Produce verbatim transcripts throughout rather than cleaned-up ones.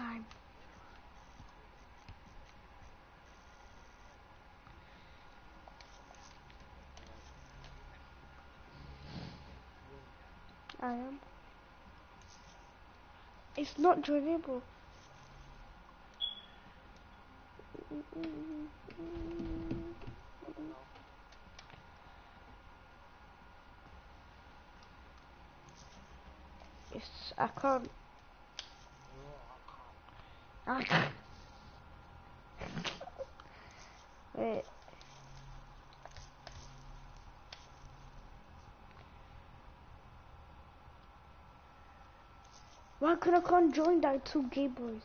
time. I am. It's not joinable. It's, I can't. I can't. Wait. Why could I can't join that two gay boys?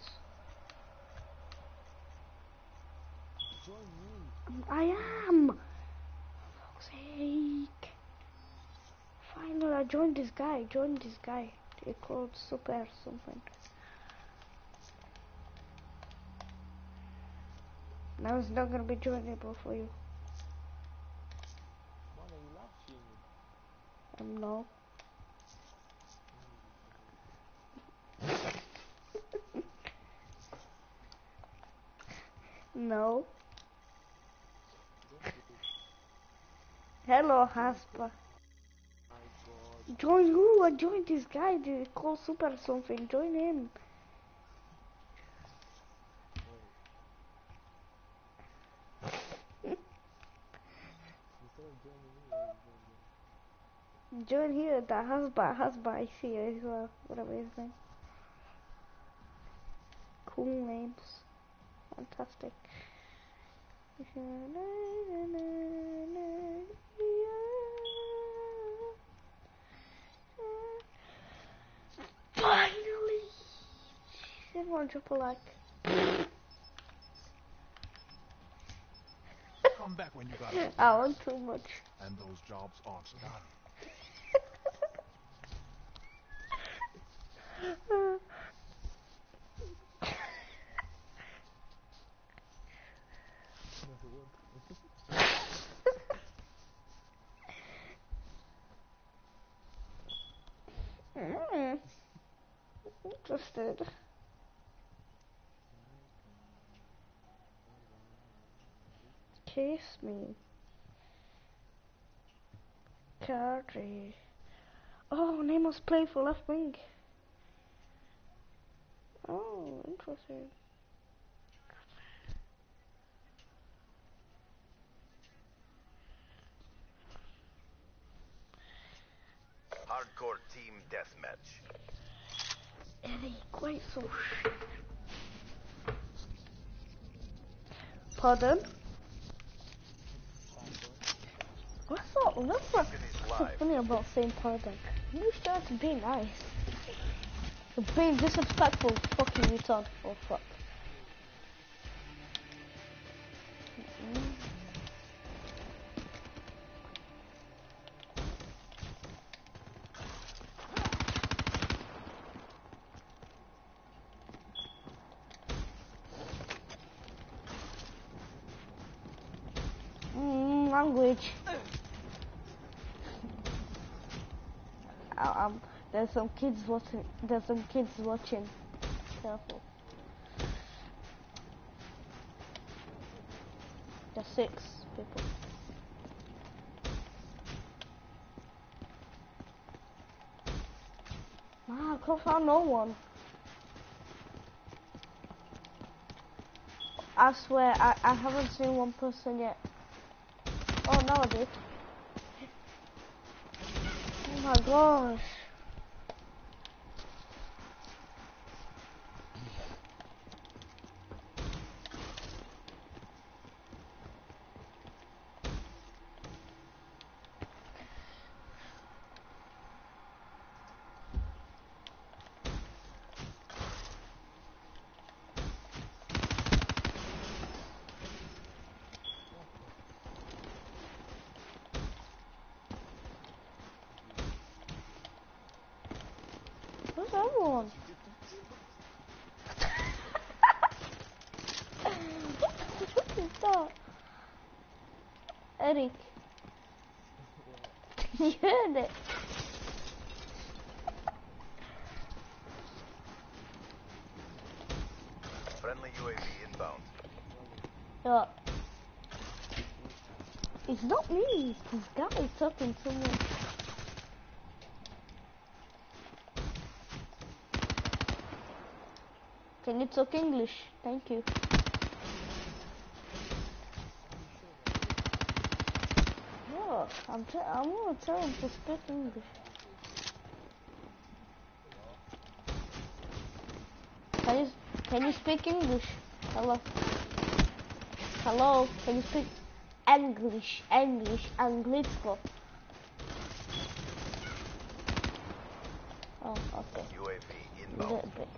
I am. For fuck's sake. Finally, I joined this guy. Joined this guy. They called Super something. Now it's not gonna be joinable for you. Mom, are you laughing? Um, no. No. Hello, Haspa. My God. Join who? I joined this guy. They call Super something. Join him. Join here. The Hasba. Hasba. I see it as well. Whatever his name. Cool names. Fantastic. Finally! Everyone drop a like. Come back when you got it. I want too much. And those jobs aren't done. mm. Interested. Kiss me. Cardi. Oh, Nemo's play for left wing. Oh, interesting. Hardcore team deathmatch. Eddie, quite so shit. Pardon? What's so, what's so, so funny about saying pardon? You still have to be nice. You're being disrespectful, fucking retard. Oh fuck. Mm-mm. Mm, language. I, um, there's some kids watching. There's some kids watching. Careful. There's six people. Nah, I can't find no one. I swear, I, I haven't seen one person yet. Oh, no, I did. Oh my gosh. Where's everyone? What is that? Eric. You heard it. Friendly U A V inbound. Yeah. It's not me. It's this guy talking to me. Can you talk English? Thank you. Yeah, I'm t I'm gonna tell him to speak English. Can you can you speak English? Hello. Hello. Can you speak English? English. Anglico. Oh, okay. U A V A inbound. little bit.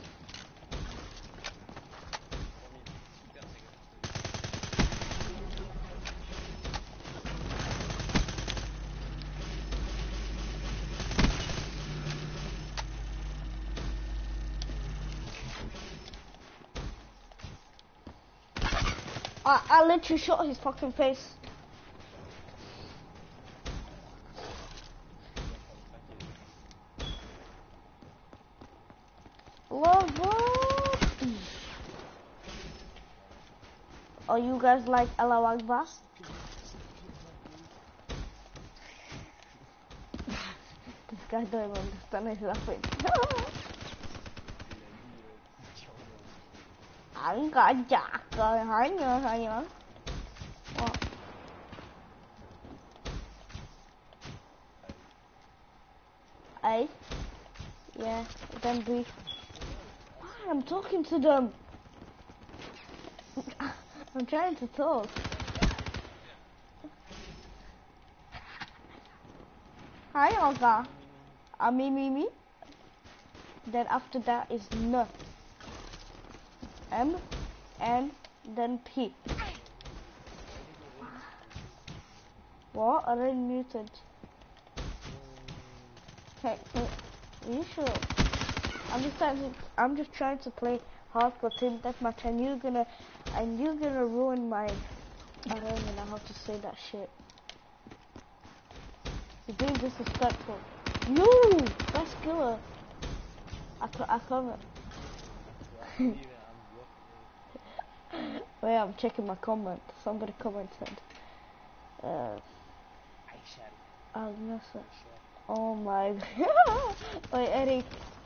I, I literally shot his fucking face. Love what? Oh, you guys like Allahu Akbar? This guy don't even understand, he's laughing. Anh có chạc rồi hỏi nữa hỏi nữa. What? A? Yeah, then B. I'm talking to them. I'm trying to talk. Hi, Olga. Uh, me, me, me. Then after that is N. M, N, then P. What? I already muted. Okay, are you sure? I'm just trying to, I'm just trying to play hardcore team deathmatch, and you're gonna, and you're gonna ruin my. I don't even know how to say that shit. You're being disrespectful. You, best killer. I co I comment. Wait, I'm checking my comment. Somebody commented. Uh, Agnes. Oh my god. Wait, Eric.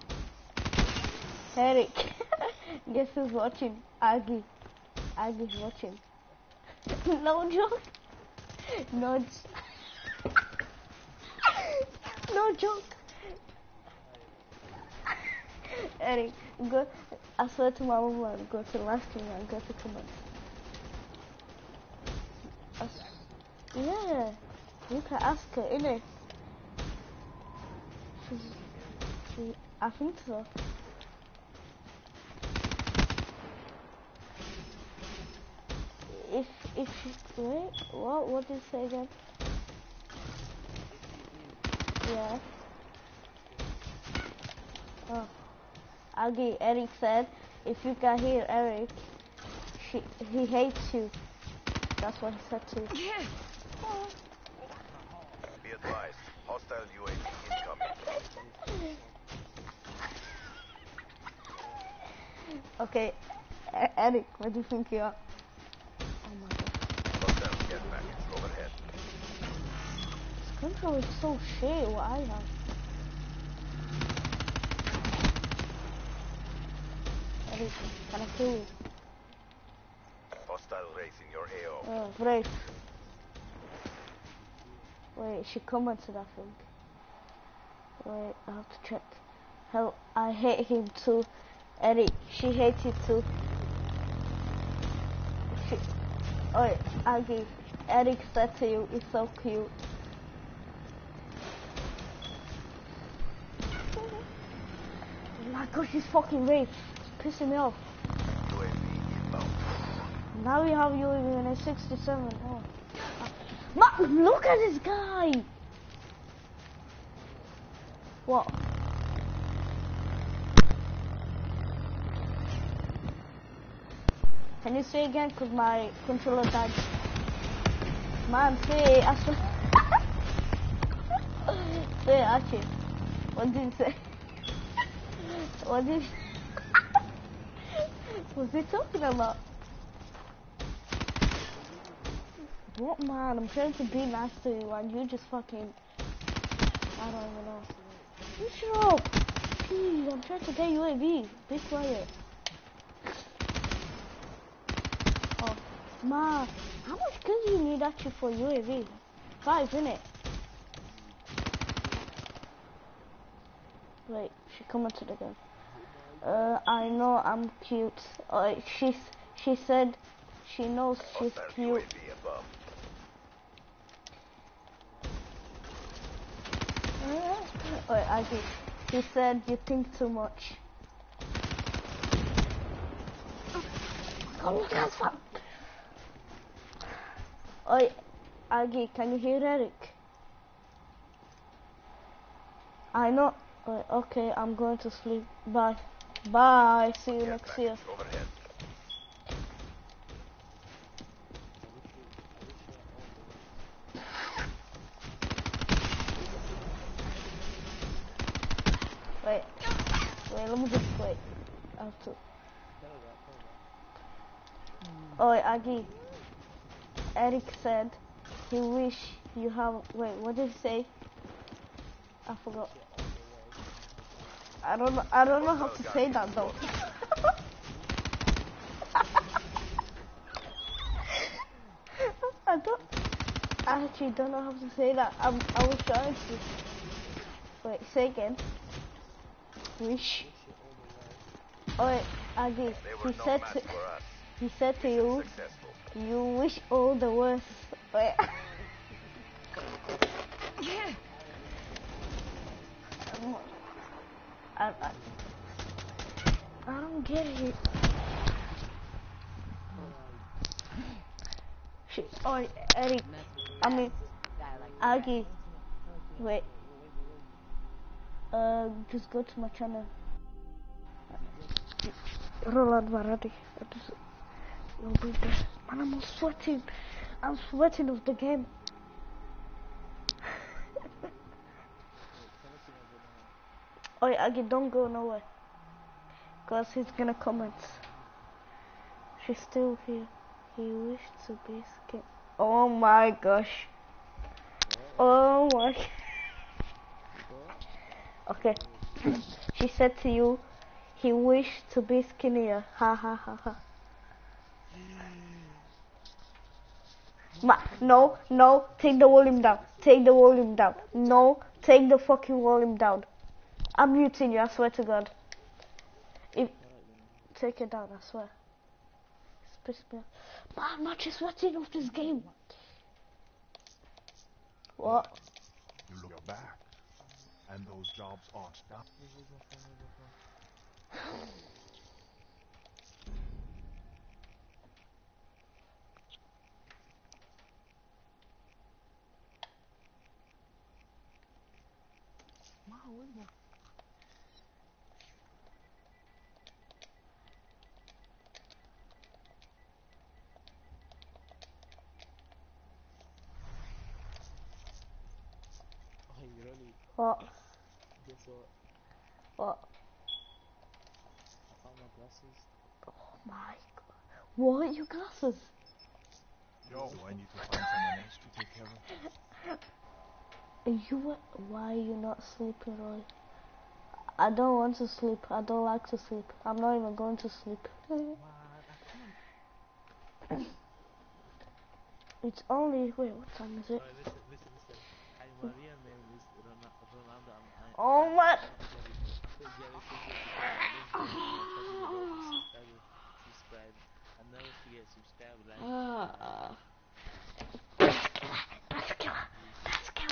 Eric. Guess who's watching? Aggie. Aggie's watching. No joke. No j No joke. Eric, go. I swear to my mama, go to the live stream and go to comments. Yeah, you can ask her, innit? She's, she, I think so. If, if she, wait, what, what did you say again? Yeah. Oh. Aggie, Eric said, if you can hear Eric, she, he hates you. That's what he said to you. Be advised, hostile U A V incoming. Okay, e Eric, what do you think you are? Oh my god. Hostile care package overhead. This control is so shit, what I have. Eric, can I kill you? Hostile raising your A O. Oh, great. Wait, she commented, I think. Wait, I have to check. Hell, I hate him too. Eric, she hates you too. She, wait, Aggie, Eric said to you, it's so cute. Oh my gosh, she's fucking raped. It's pissing me off. U A V inbound. Now we have you in a sixty-seven. Oh. Ma, look at this guy. What? Can you say again? Cause my controller died. Man, say, I swear. Say, actually. What did you say? What did you Was he talking about? What man? I'm trying to be nice to you and you just fucking... I don't even know. You shut up! Please, I'm trying to get U A V. Be quiet. Oh, ma, how much kills you need actually for U A V? Five, innit? Wait, she coming to the gun. Uh, I know I'm cute. Uh, she's, she said she knows she's Hostile cute. U A V above. Wait, I did. She said you think too much. Oh, that's fun. Oi, Aggie, can you hear Eric? I know. Oi, okay, I'm going to sleep. Bye. Bye. See you Care next year. package overhead. Wait. Wait, let me just wait. I have to. Oi, Aggie. Eric said he wish you have. Wait, what did he say? I forgot. I don't know. I don't know how to say that though. I don't. I actually don't know how to say that. I'm. I was trying to. Wait, say again. Wish. Oh, wait, Aggie. They were He no said match to. for us. He said to you. Successful. You wish all the worst. Wait. I, I, I don't get it. Shit. Oh, Eric. I mean, Aggie. Wait. Uh, just go to my channel. Roland Varady. You'll be there. Man, I'm sweating. I'm sweating of the game. Oh, Aggie, don't go nowhere. Cause he's gonna comment. She's still here. He wished to be scared. Oh my gosh. Oh my. Okay. She said to you, he wished to be skinnier. Ha ha ha ha. Ma, no, no, take the volume down. Take the volume down. No, take the fucking volume down. I'm muting you, I swear to God. If, take it down, I swear. It's pissed me off. Man, I'm not just sweating off this game. What? You look back, and those jobs aren't done. What? Guess what? What? I found my glasses. Oh my God. What? Your glasses? Yo, I need to find someone else to take care of. You were, why are you not sleeping, Roy? I don't want to sleep. I don't like to sleep. I'm not even going to sleep. What? I can't. It's only, wait, what time is it? Alright, listen, listen, listen. I, my real name is Ron Ronaldo. I'm, I, Oh I'm my. not Jerry. So Jerry says it because I love Jerry. I'm talking about the subscriber. Subscribe. And never forget, subscribe, like, Ah. Let's kill her. Let's kill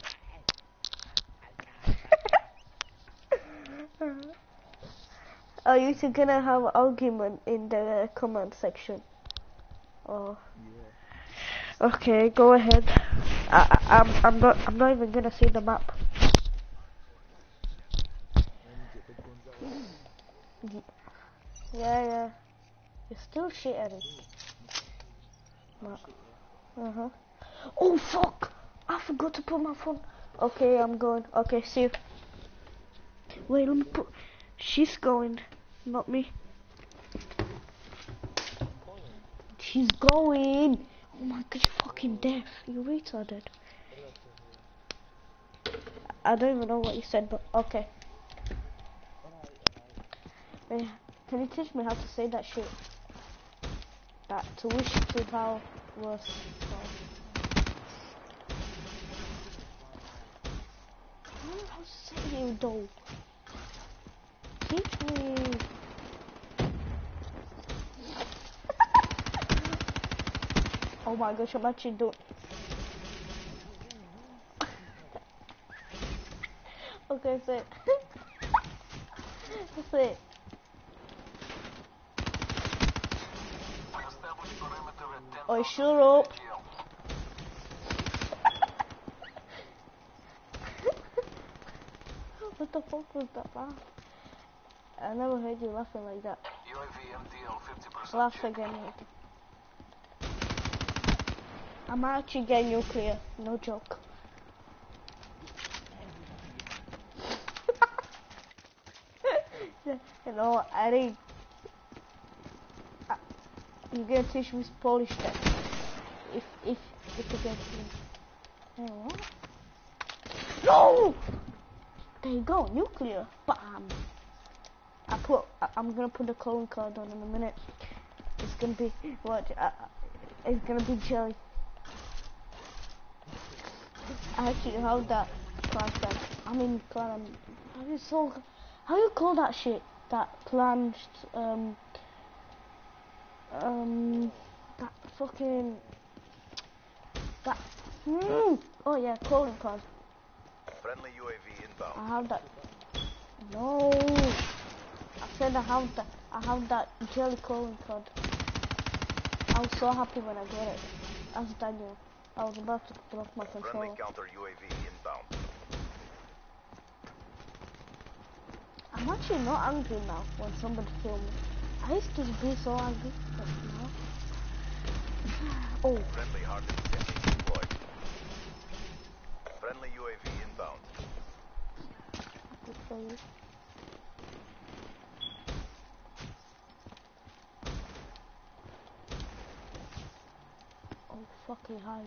her. Are you two gonna have an argument in the comment section? Oh. yeah. Okay, go ahead. I, I, I'm, I'm not, I'm not even gonna see the map. Let me get the guns out. Yeah, yeah. You're still shit at it. I'm No. shit, yeah. Uh huh. Oh fuck! I forgot to put my phone. Okay, I'm going. Okay, see you. Wait, let me put. She's going, not me. She's going. Oh my god, you're fucking deaf. You retarded. I don't even know what you said, but okay. Yeah. Can you teach me how to say that shit? That to wish to power was. I don't know how to say you though. Teach me. Oh my gosh, I'm actually doing. Okay, that's it. That's it. Oh, shut up. What the fuck was that laugh? I never heard you laughing like that. Laugh again. I'm actually getting nuclear, no joke. You know, I think uh, you're gonna teach me Polish then. If if if you get me. Hey, what? No! There you go, nuclear. Bam. I put. I, I'm gonna put the calling card on in a minute. It's gonna be what? Uh, it's gonna be jelly. I actually have that plant that. I mean plant. How do you so? How do you call that shit? That plant. Um. Um. That fucking. That. Mm, oh yeah, calling card. Friendly U A V inbound. I have that. No. I said I have that. I have that jelly calling card. I was so happy when I got it. As Daniel, I was about to put off my controller. Friendly counter U A V inbound. I'm actually not angry now when somebody kills me. I used to be so angry, but now. Oh. Friendly hardened technique deployed. Friendly U A V inbound. Good for you. Oh, fucking hive.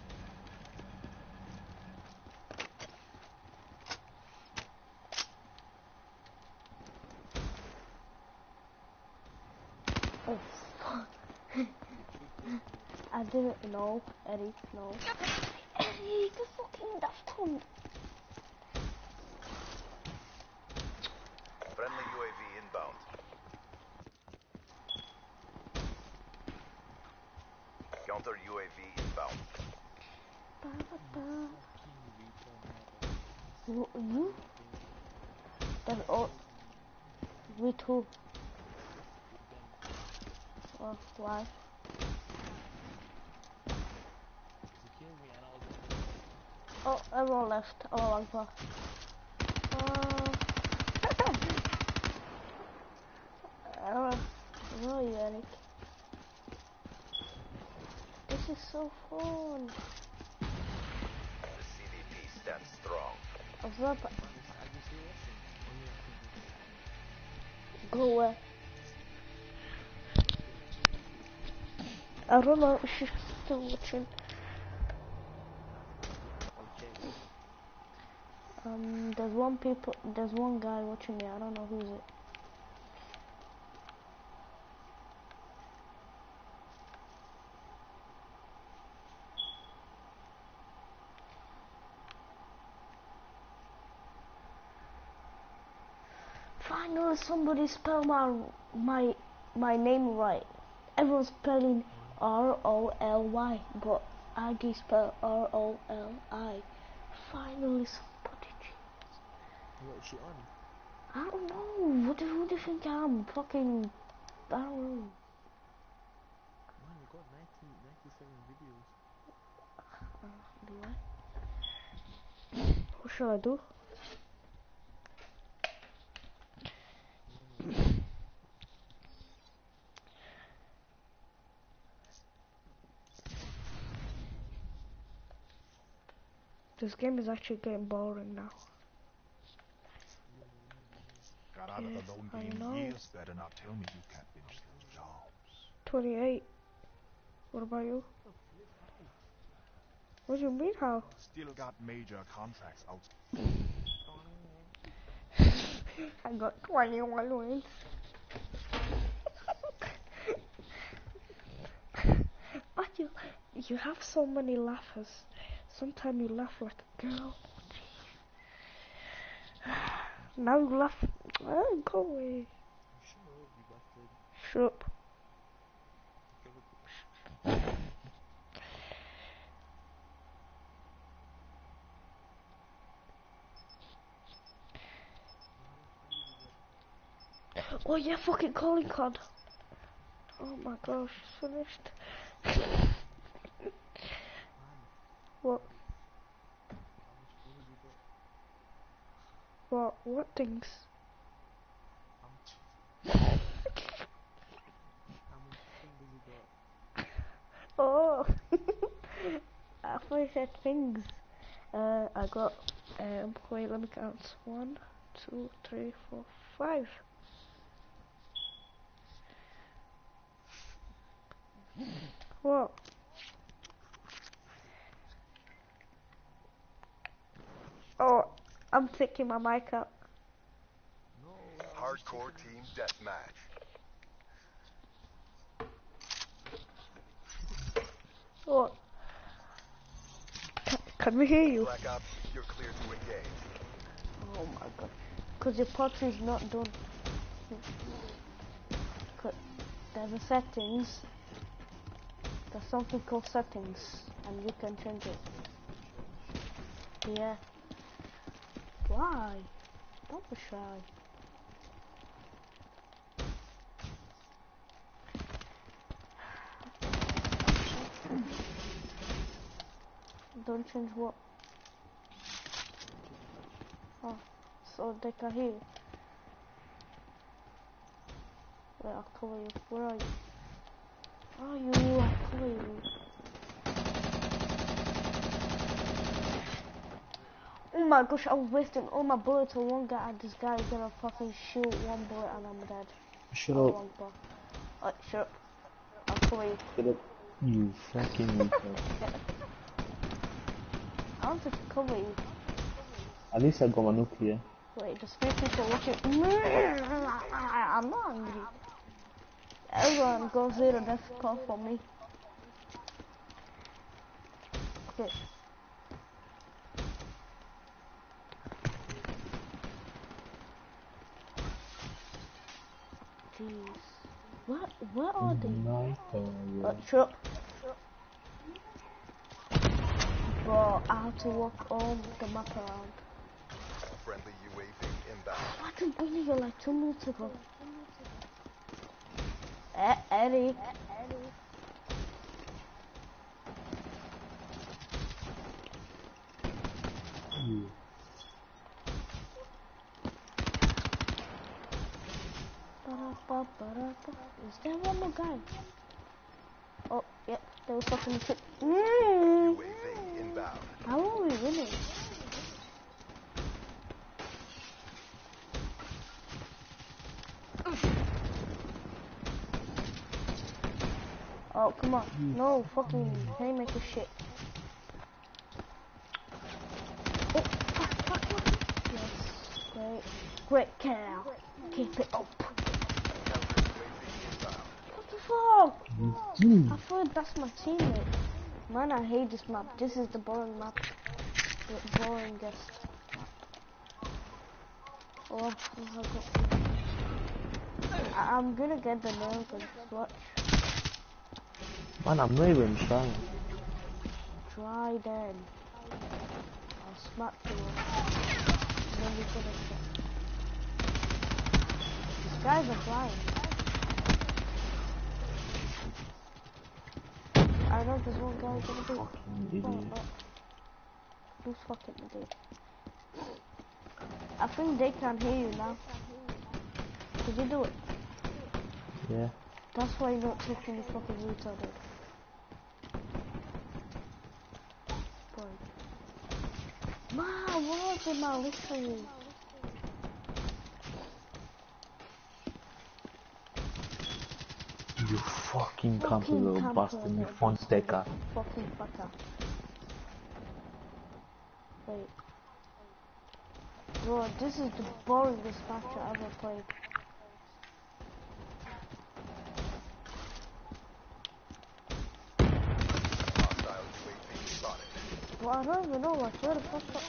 Oh, fuck. I didn't know, Eddie, no. Eddie, the fucking daft cunt. Friendly U A V inbound. Counter U A V inbound. Ba, ba, ba. You, you? Then oh, we too. Oh, why? Oh, everyone left. Oh, Akbar. Oh. Oh, where are you, Eric? This is so fun. The C V P stands strong. What's up? Go away. I don't know if she's still watching. Um, there's one people, there's one guy watching me. I don't know who's it. Finally, somebody spelled my my my name right. Everyone's spelling R O L Y, but I do spell R O L I. Finally, somebody. What is she on? I don't know. What do, who do you think I am? Fucking. I don't know. Man, you got ninety, ninety-seven videos. Uh, do I? What shall I do? This game is actually getting boring now. Got out Yes, of the loan I game know. years. Better not tell me you can't finish those jobs. twenty-eight. What about you? What do you mean how? Still got major contracts out. I got twenty-one wins. But you, you have so many laughers. Sometimes you laugh like a girl. Now you laugh. Oh, go away. Shut up, you bastard. Shut up. Oh yeah, fucking calling card. Oh my gosh, it's finished. What? How much money you got? What? What things? How much? How much fingers you got? Oh, I thought you said things. Uh, I got, um, wait, let me count. One, two, three, four, five. What? Oh, I'm taking my mic out. No, Hardcore team deathmatch. What? Can, can we hear you? Black Ops, you're clear to engage. Oh my god. Because your party's not done. Cause there's a settings. There's something called settings. And you can change it. Yeah. Why? Don't be shy. Don't change what? Oh, so they can hear you. Wait, I'll cover you. Where are you? Where are you? I'll cover you. Oh my gosh, I was wasting all my bullets on one guy and this guy is gonna fucking shoot one bullet and I'm dead. Shut oh, up. One bullet. Oh, shut up. I'll cover you. Shut up. You fucking retard. I wanted to cover you. At least I got my nuclear. Wait, there's three people watching. I'm not angry. Everyone go zero, that's call for me. Okay. Jeez. What? Where are they? Nice, uh, Uh, shut up. Bro, I have to walk all the map around. Friendly U A V inbound. I can bring you like two minutes ago. Eh, Eddie. you. Ba-da-ba-ba-da-ba. Is there one more guy? Oh, yep, there was fucking shit. Mm. U A V inbound. How are we winning? Oh, come on. No, fucking haymaker shit. Oh, fuck, fuck, fuck. Yes, great. Great kill. Keep it up. What the fuck? I thought that's my teammate. Man, I hate this map. This is the boring map. The boringest. Oh, oh I got I I'm gonna get the nail gun. Just watch. Man, I'm not even trying. Try then. I'll smack you. And then you're gonna get. These guys are flying. I know there's one guy gonna be. Fucking idiot. Oh, oh. Who's fucking idiot? I think they can hear you now. Did you do it? Yeah. That's why you're not taking the fucking retarded. Boy. Man, what was it now? Literally. You fucking camper Fucking little camper, bastard, you little phone bastard. stacker. Fucking fucker. Wait. Bro, this is the boringest match I ever played. Hostile U A V spotted. Bro, I don't even know, like, where the fuck that...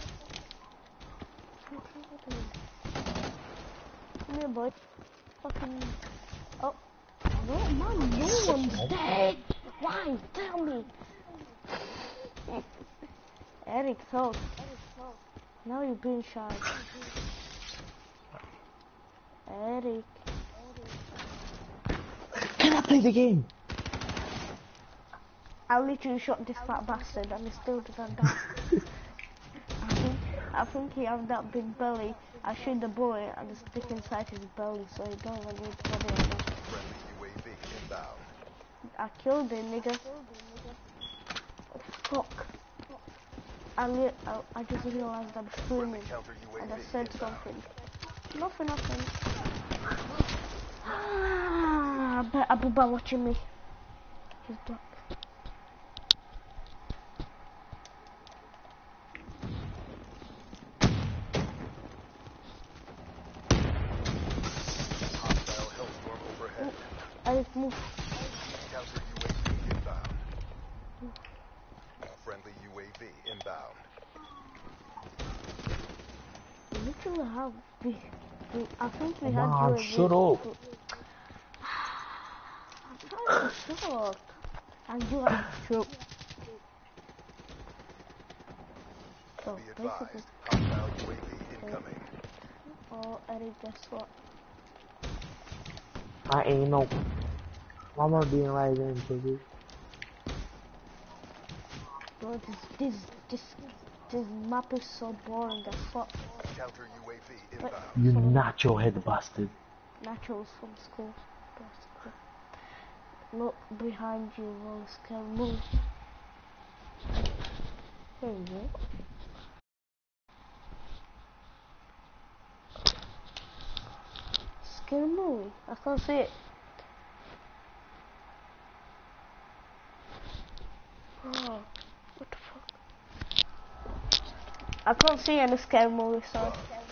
Come here, boy. Fucking... Oh. No, man, no one's dead! Why? Tell me! Eric, talk. Now you're being shy. Eric. Can I play the game? I literally shot this fat bastard and he still didn't die. I think I think he has that big belly. I shoot the bullet and it's stick inside his belly, so he don't even need to body anymore. Friendly U A V inbound. I killed him, nigga. Oh, fuck. I, li I, I just realized I'm Friendly screaming counter U A and V I said inbound. something. Nothing, nothing. Ah, I bet Abuba watching me. He's black. Hostile Hellstorm overhead. Eric, move. Counter U A V inbound. Friendly U A V inbound. We literally have we, we I think we Man, had U A V. shut up. I'm trying to talk. And you have to choke. So Be basically, advised. Hostile U A V incoming. oh Eric, guess what? I ain't no. Why am I being right then, baby? Bro, this this this this map is so boring. Guess what? Counter U A V But inbound. You so nacho head bastard. Nachos from school. Basically. Look behind you, Wallace. Can move. There you go. Scary movie. I can't see it. Oh, what the fuck? I can't see any scary movie, sorry.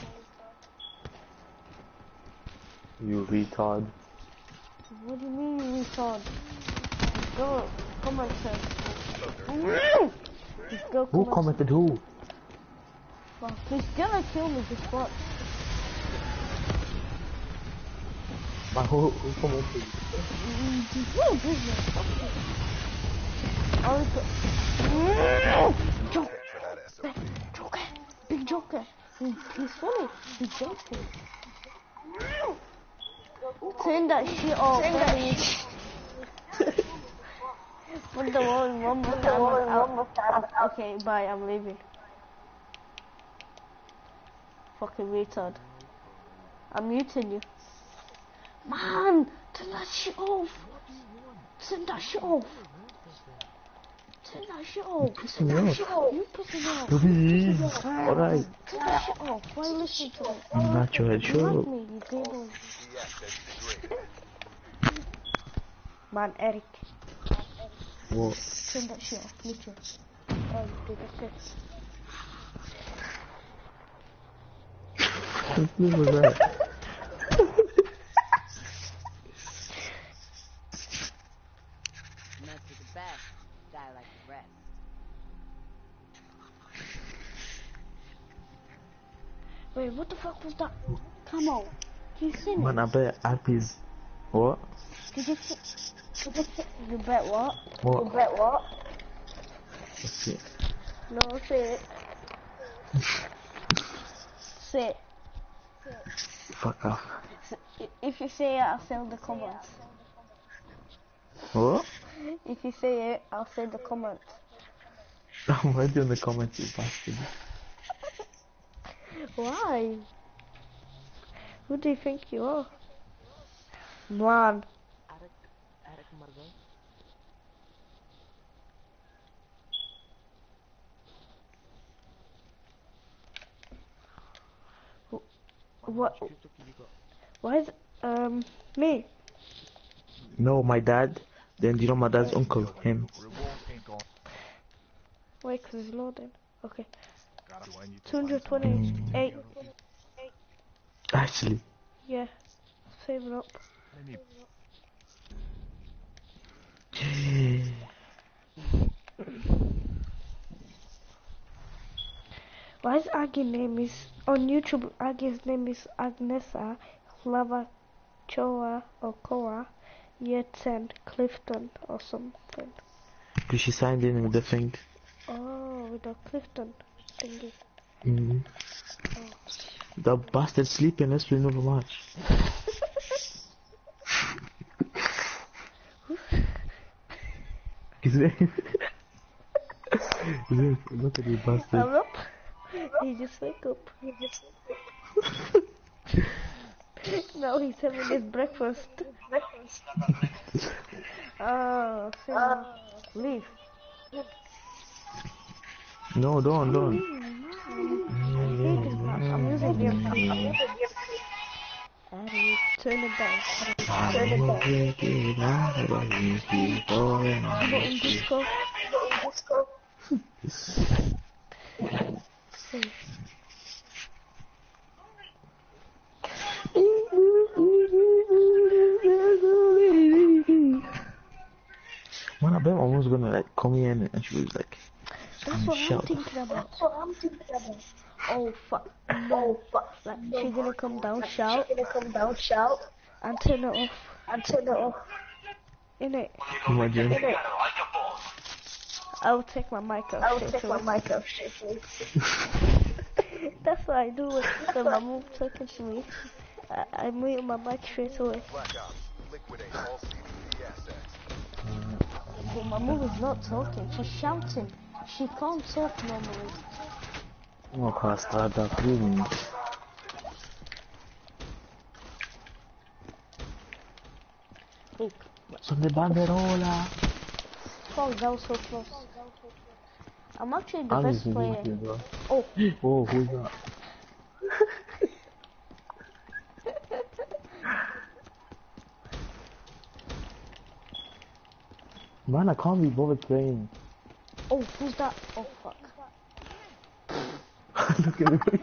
You retard. What do you mean you retard? Go, comment sir. Just go Who comment. commented who? Fuck, he's gonna kill me, just watch. Man, who, who commented? It's no business, fuck you. Oh, it's Joker. Hit for that S O B. Joker. Big Joker. He's, he's funny. He's joking. Turn that shit off. Turn that shit. Put the one one more time. One more time. Okay, bye. I'm leaving. Fucking retard. I'm muting you. Man, turn that shit off. Turn that shit off. Turn that shit off. Pissing me off. You pissing me off. Please. Alright. Turn that shit off. Why are you listening to me? You nacho head, You shut like up. me, you people. Deactivated. Degraded. Man, Eric. What? Turn that shit off, literally. Oh, you did that shit. What was that? Meant for the best, die like the rest. Wait, what the fuck was that? Come on. Did you see me? Man, I bet Appy's. What? Did you see? Did you see? You bet what? What? You bet what? Okay. No, say it. Say it. Fuck off. S- If you say it, I'll say the comments. What? If you say it, I'll say the comments. I'm already in the comments, you bastard. Why? Who do you think you are? Man. Eric, Eric Margot. What? Crypto Kiligo. Why is um me? No, my dad. Then you know my dad's uncle, him. Reward ain't gone. Wait, cause it's loading. Okay. Gotta do I need to two hundred find someone else to take twenty-eight. care of? Actually. Yeah. Save it up. Let me Why is Aggie name is on YouTube? Aggie's name is Agnesa Flavachoa or Koa Yetsen Clifton or something. Because she signed in with the thing. Oh, with the Clifton thingy. Mm. Oh. The bastard sleeping. Let's play another match. His name. His name. Look at the bastard. I'm up. He just wake up. He just wake up. No, he's having his breakfast. Breakfast. Oh, uh, leave. No, don't, don't. I'm using the I'm using the Addy, turn it down. Turn it down. Go in disco. Go in disco. See. Man, I bet my mom's gonna like come in and she was like, That's what shout. I'm thinking about. That's what I'm thinking about. Oh fuck. No fuck. Like she's gonna come down, shout. She's gonna come down, shout. And turn it off. And turn it off. Innit? Imagine. Innit? I'll take my mic off. I'll take my mic off. That's what I do when, when my mom talking to me. I, I mute my mic straight away. Black Ops. Liquidate all C C P assets. But my mom is not talking. She's shouting. She can't talk normally. Oh, can't start that feeling. Look. Son de banderola. Fuck, that was so close. I'm actually the I'm best using player. YouTube, bro. Oh. Oh, who's that? Man, I can't be bothered playing. Oh, who's that? Oh, fuck. Look at me.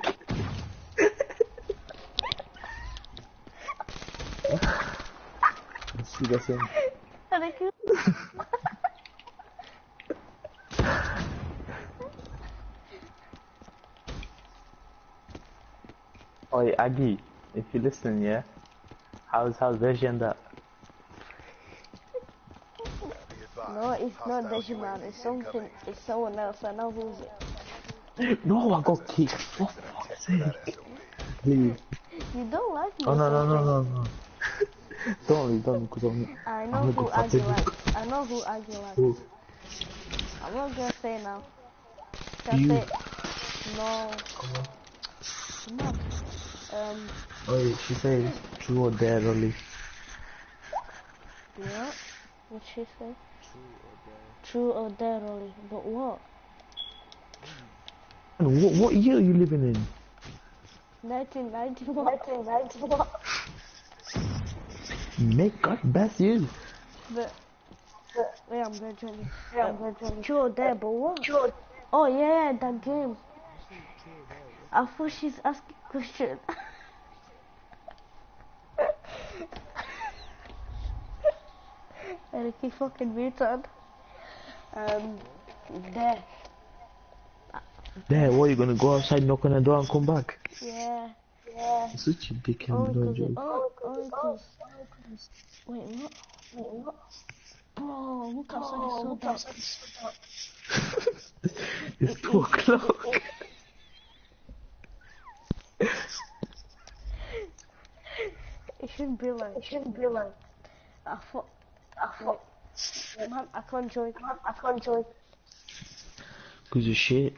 Let's see that's him. Thank you. Oi, Aggie, if you listen, yeah? How's, how's version that? No, it's not Dejiman. It's something. It's someone else. I know who's it. No, I got kicked. For fuck's sake. Please. You don't like me. Oh, no, no, no, no, no. Don't leave, don't, because I'm, I know I'm who not Aggie good likes. I know who Aggie likes. Who? I'm not gonna say now. Can You. say no. Come on. Um. Oh, she says true or dare, Rolly. Yeah. What'd she say? True or dare. True or dare, Rolly. But what? And what, what year are you living in? nineteen ninety-one. nineteen ninety-one. Make God bless you. But. but yeah, I'm gonna join you. Yeah, I'm gonna join you. True or dare, but what? True. Oh yeah, that game. I thought she's asking question. And he fucking retard. Um, there. There, what, you gonna go outside, knock on the door and come back? Yeah. Yeah. Such a dickhead, Only don't cause it, you? oh, only cause. Wait, what? Wait, what? Bro, look outside, it's so dark. It's two o'clock. It shouldn't be like. It shouldn't be like. I thought. I thought. Man, I can't join. Man, I can't join. Cause you're shit.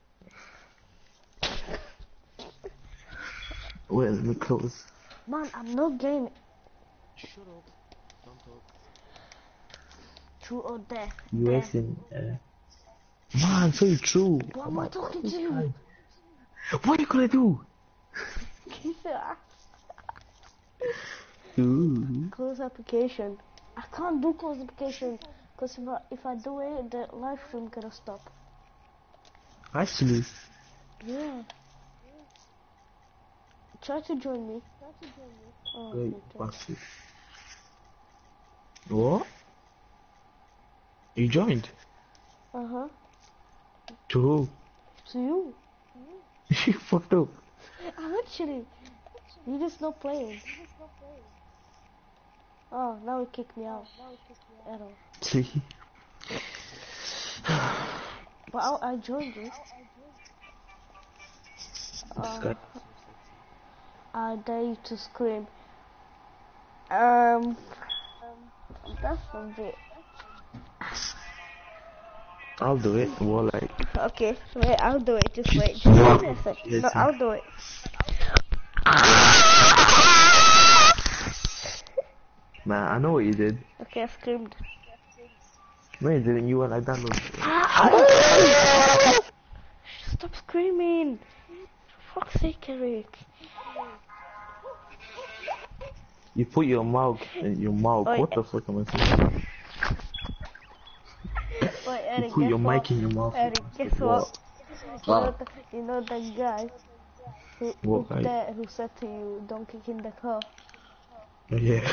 Where's the clothes? Man, I'm not gaming. Shut up. Don't talk. True or dare? U S in. Uh... Man, so true. Why Oh am I my talking God, to you? what are you gonna do? Kiss your ass. Ooh. Close application. I I can't do close notification because if I if I do it, the live stream gonna stop. Actually, Yeah. Try to join me. Oh, wait, okay, join. what's it? What? You joined? Uh huh. To who? To you. You fucked up. I'm actually. You just not playing. Oh, now he kicked me out. Error. See? But I, I joined you. This Uh, guy. I dare you to scream. Um, that's a bit. I'll do it. Well, like. Okay, wait, I'll do it. Just wait. Just give me a sec. Yes, No, sir. I'll do it. Man, I know what you did. Okay, I screamed. No, you didn't. You were like that. Look. Stop screaming. For fuck's sake, Eric. You put your mouth in your mouth. Oi. What the fuck am I saying? Wait, You Eric, put guess your what? mic in your mouth. Eric, guess what? You know, What? the, you know that guy who, What who, guy? there, who said to you, don't kick in the car. Oh, yeah.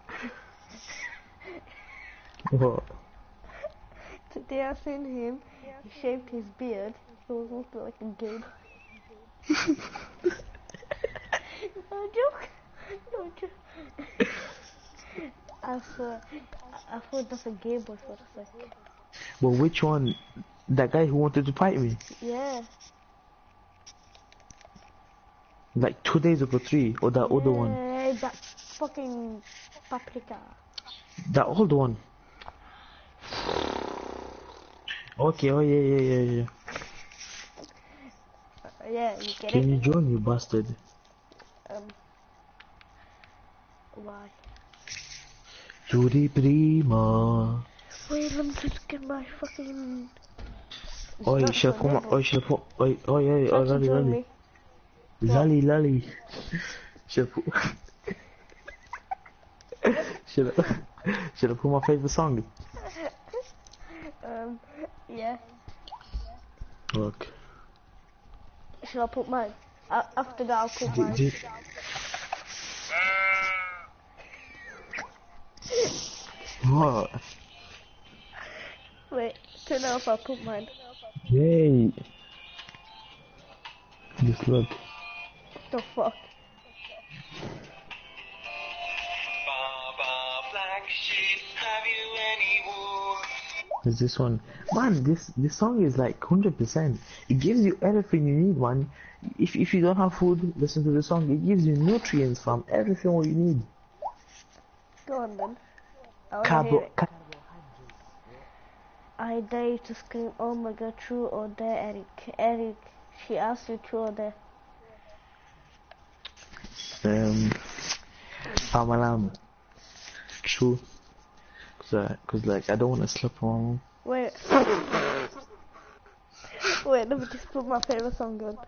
What? Today I seen him, he shaved his beard, he was looking like a game. No joke, no joke. I swear, I, I thought that's a game boy for a sec. But which one? That guy who wanted to fight me? Yeah, Like two days ago, three, or that other one? yeah, that fucking paprika. That old one. Okay, oh yeah, yeah, yeah, yeah. Uh, yeah, you get Can it? you join, you bastard? Um, why? Judy Prima. Wait, let me just get my fucking... Oi, That's chef, your come on. level. Oi, chef, oi, oi, oi, oi, Try to lolly, join lolly. me. Lolly, lolly. Chef. Should I, should I put my favorite song? Um, yeah. Look. Should I put mine? Uh, after that, I'll put D- mine. d- What? Wait, turn off, I'll put mine. Yay. Just look. The fuck? Is this one? Man, this this song is like one hundred percent. It gives you everything you need, man. If if you don't have food, listen to the song. It gives you nutrients from everything what you need. Go on then. I wanna hear Carbo. it. Ca- I dare you to scream, oh my god, true or dare, Eric. Eric, she asked you true or dare. um, Pamalam. True. Cause, uh, cause like I don't want to slip on. Wait. Wait, let me just put my favorite song on.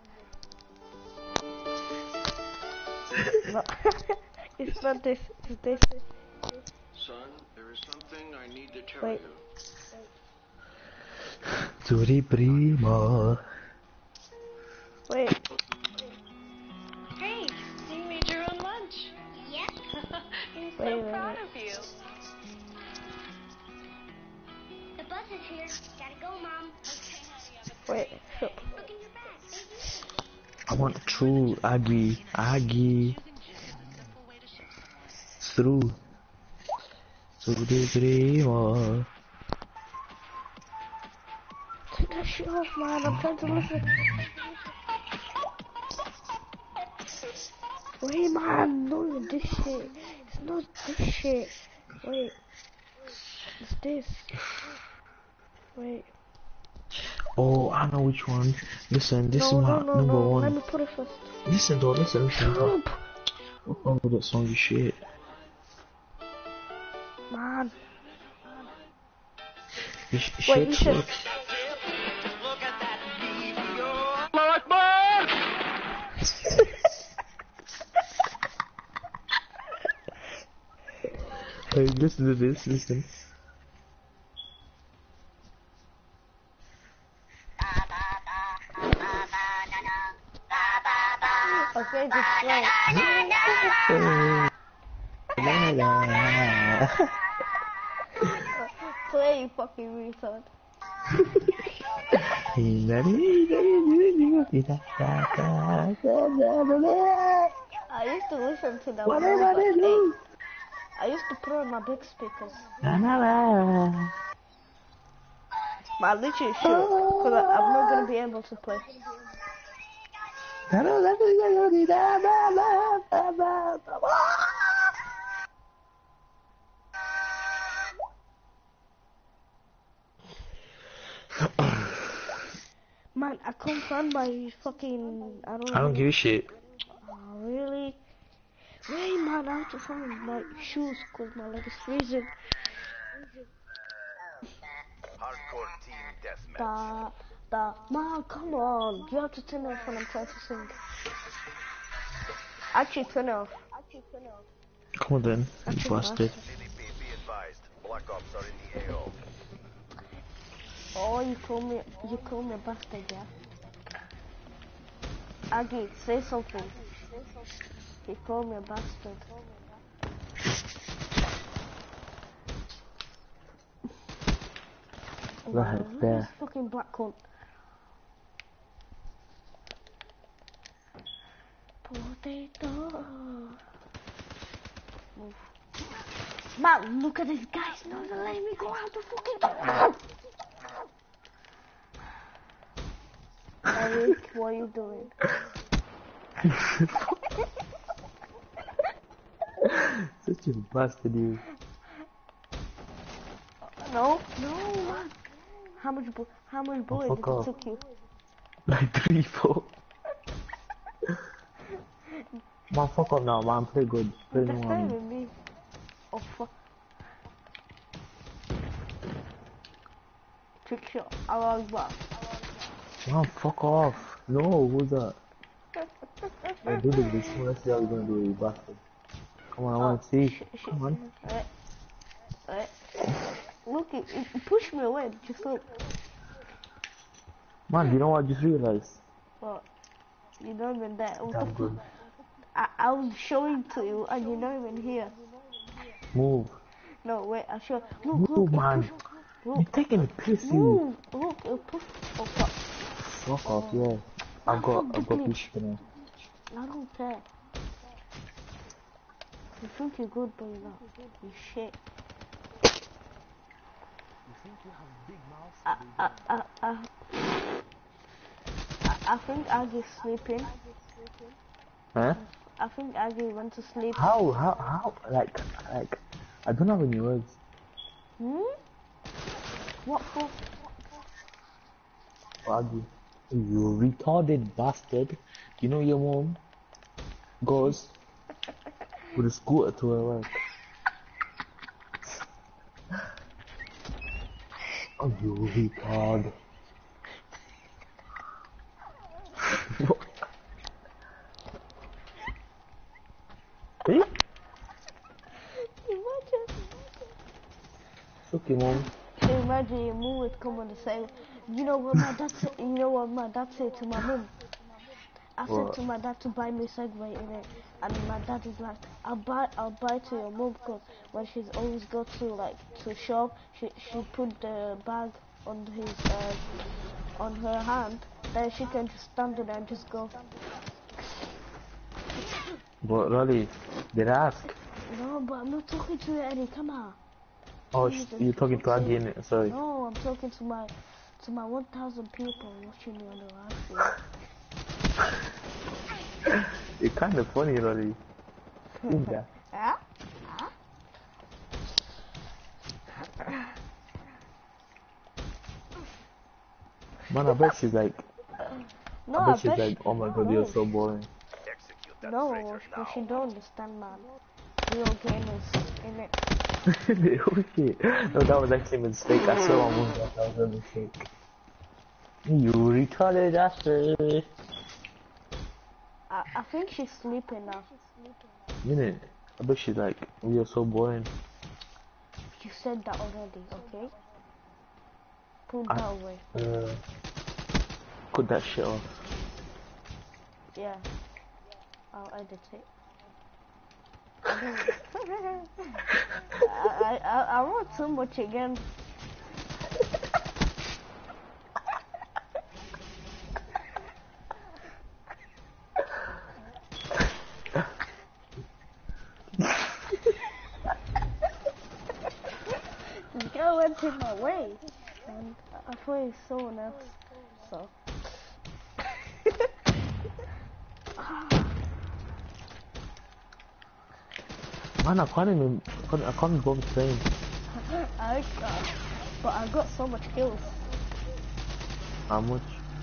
No. It's not this, it's this. Son, there is something I need to tell Wait. you. Judy Prima. Wait. Hey, you made your own lunch. Yep. I'm so Wait, wait, proud wait. of you. The bus is here. Gotta go, Mom. Okay, honey. I'm Wait, so, Look in your bag, baby. I want true Aggie. Aggie. Through. Judy Prima. take that shit off, man. I'm trying to listen. Wait, man. No, this shit. It's not this shit. Wait. It's this. Wait. Oh, I know which one. Listen, this no, is my no, no, number no. one. Let me put it first. Listen though, listen, listen. Stop. What's wrong with that song? You shit. Man. You sh- Wait, shit, you should. shit. Hey, listen to this, listen. Okay, just play. Play, you fucking retard. I used to listen to that when I was like eight. I used to put on my big speakers. But I literally should, because I'm not going to be able to play. Man, I can't find my fucking, I don't know. I don't give a shit. Oh, really? Wait, man, I have to find my shoes because my leg is freezing. Hardcore team deathmatch. Da, da, man, come on. You have to turn it off when I'm trying to sing. Actually, turn it off. Come on then, you bastard. C D P, be advised. Black Ops are in the A O. Oh, you call me, you call me a bastard, yeah? Aggie, say something. You call me a bastard. Right Look at there. this fucking black cunt. Potato. Move. Man, look at this guy's not letting me go out the fucking door. Eric, what are you doing? Such a bastard, you. No, no, man. How much, bu how much bullet oh, did it off. took you? Like three, four. Man, fuck up now, man. Play good. Play That's no not one. even me. Oh fuck. Trick shot. Allah Akbar. Man, fuck off. No, who's that? I did it this one. Let's see how we're gonna do it, you bastard. Come on, I wanna Oh, see. sh sh Come on. Right. Right. Look, it, it pushed me away. Just look. Man, you know what I just realized? What? You're not even there. What the Damn fuck? good. I, I was showing to you and you're not even here. Move. No, wait, I'll show. Look, Move, look, man. it pushed. Look, You're taking a piss, you. move. Look, it pushed. Oh fuck. Fuck off, yeah. I've got, fuck I've the got glitch. piss now. I don't care. You think you're good, but you're not. You shit. You think you have big mouth? I, I, I, I, I, I think Aggie's sleeping. Huh? I think Aggie went to sleep. How, how, how, like, like, I don't have any words. Hmm? What for? Aggie, you retarded bastard. You know your mom goes with a scooter to her work. Oh, you retard. Hey? Imagine. It's okay, mom. Imagine your mom would come on and say, you know what my dad said, you know what my dad said to my mom? I What? said to my dad to buy me a Segway in it, and my dad is like, I'll buy, I'll buy to your mom because when she's always go to like to shop, she she put the bag on his uh, on her hand, then she can just stand there and just go. But really, did I ask? No, but I'm not talking to you, Eddie. Come on. Oh, Jesus, you're talking to Aggie, innit? Sorry. No, I'm talking to my to my one thousand people watching me on the live stream. You're kind of funny, really. Yeah. Yeah? Man, I bet she's like, No, I bet I she's bet like, she- oh my god, you're so boring. Execute that No, traitor but now. she don't understand, man. Real gamers, innit? Okay. No, that was actually a mistake. I saw one movie that was a mistake. You retarded bastard. I, I think she's sleeping now. Minute. I bet she's like, you're so boring. you said that already, okay? Put I- that away. Uh, cut that shit off. Yeah. I'll edit it. I, don't- I, I, I wrote too much again. This guy went in my way, and I thought he was someone else, so. Man, I can't even, I can't, I can't go playing. I got, but I got so much kills. How much?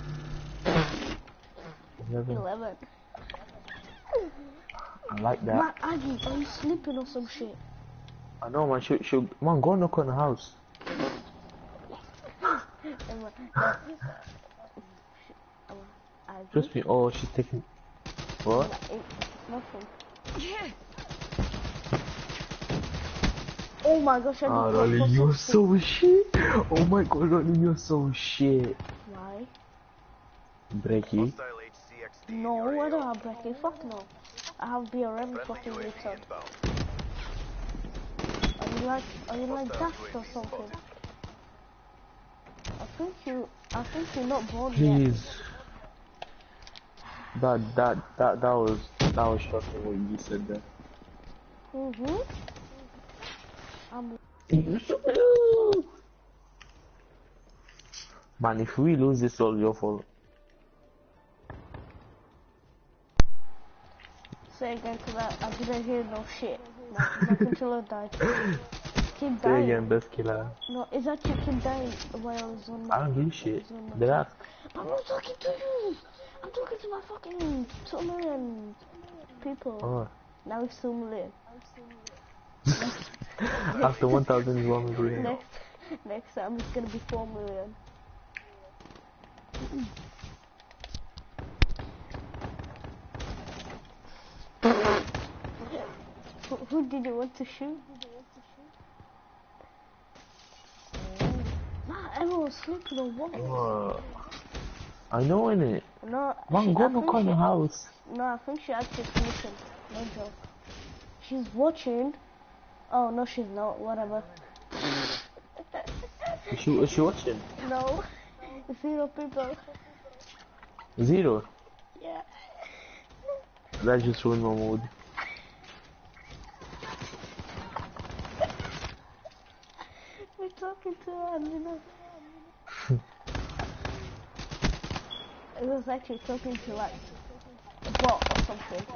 Eleven. Eleven. I like that. Man, Aggie, are you sleeping or some shit? I know, man. Should, should, man, go knock on the house. Emma, uh, Aggie? Trust me. Oh, she's taking. What? Emma, it- Nothing. Oh my gosh, I Ah, did Rolly, not you're put so shit. Oh my god, Rolly, you're so shit. Why? Breaky. Hostile H C X D in No, your I A O. don't have Becky. Fuck no. I have B R M Friendly fucking U A V retard. inbound. Are you like, are you like Hostile daft U A or V something? spotted. I think you, I think you're not born yet. Please. That, that, that, that was, that was shocking what you said there. Mhm. I'm. Man, if we lose this, all your fault. Say again, cause I, I didn't hear no shit. My, my controller died. Keep Say dying. again, best killer. No, it's actually keep dying while I was on my. I don't give a shit. I was on my- They ask. I'm not talking to you. I'm talking to my fucking two million people. Oh. Now it's two million. After one thousand is one million. Next, next time it's gonna be four million. who, who did you want to shoot? Nah, everyone's sleeping on what? Oh. I know, innit? No, Man, she- go I knock think on she- the house. No, I think she actually sleeping. No joke. She's watching. Oh no, she's not. Whatever. Is she, is she watching? No. Zero people. Zero. Yeah. That just ruined my mood. We're talking to her, and you know. It was actually talking to like a bot or something.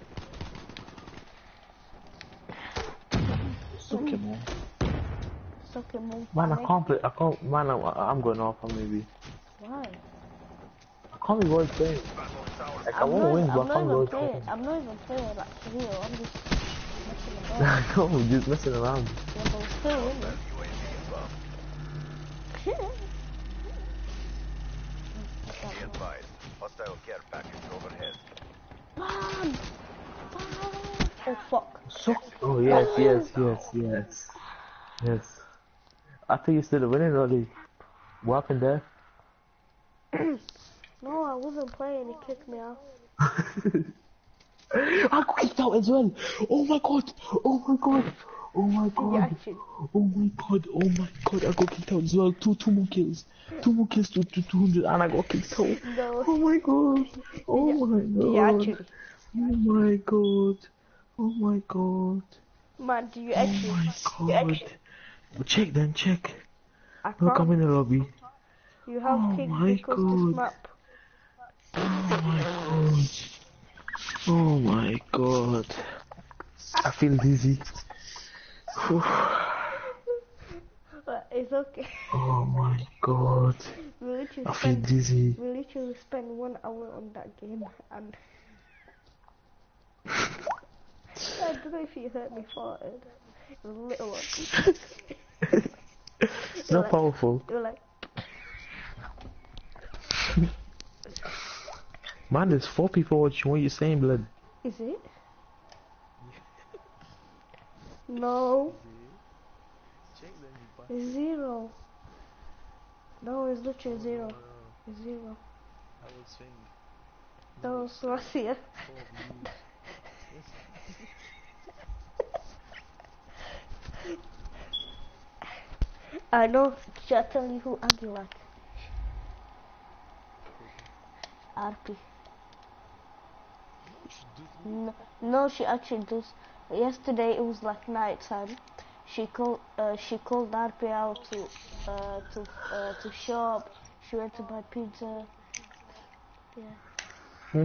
It's okay, man. It's okay, move. Man, I can't play. I can't. Man, I'm, I'm going off on maybe. Why? I can't be world playing. Like, I I'm won't not, win, I'm but I not can't even go playing. playing. I'm not even playing like for real. I'm just messing about. No, just messing around. Yeah, but we're still winning. U A V inbound. Be advised. Hostile care package overhead. Bam! Bam! Oh fuck. So. Oh yes, yes, yes, yes, yes. I thought you still winning already. What happened there? No, I wasn't playing. He kicked me out. I got kicked out as well. Oh my god. Oh my god. Oh my god. Reaction. Oh my god. Oh my god. I got kicked out as well. Two, two more kills. Two more kills to, to two hundred, and I got kicked out. No. Oh my god. Oh my god. Reaction. Oh my god. Oh my god. Man, do you Oh actually? my You god. actually? Check then, check. I Look, can't. I'm in the lobby. You have Oh kicked my because God. this map. Oh my god. Oh my god. I feel dizzy. But it's okay. Oh my god. We literally I feel spent. dizzy. We literally spent one hour on that game, and I don't know if you heard me farted. It was a little one. It's not powerful. You were like, Man, there's four people watching. What are you saying, blood? is it? No. check then you buy. It's zero. No, it's literally zero. No, It's zero. I was saying. No, it's right here. Four of you. I know. Should I tell you who Aggie like? R P. No, no, she actually does. Yesterday it was like night time. She called. Uh, she called R P out to, uh, to, uh, to shop. She went to buy pizza. Yeah.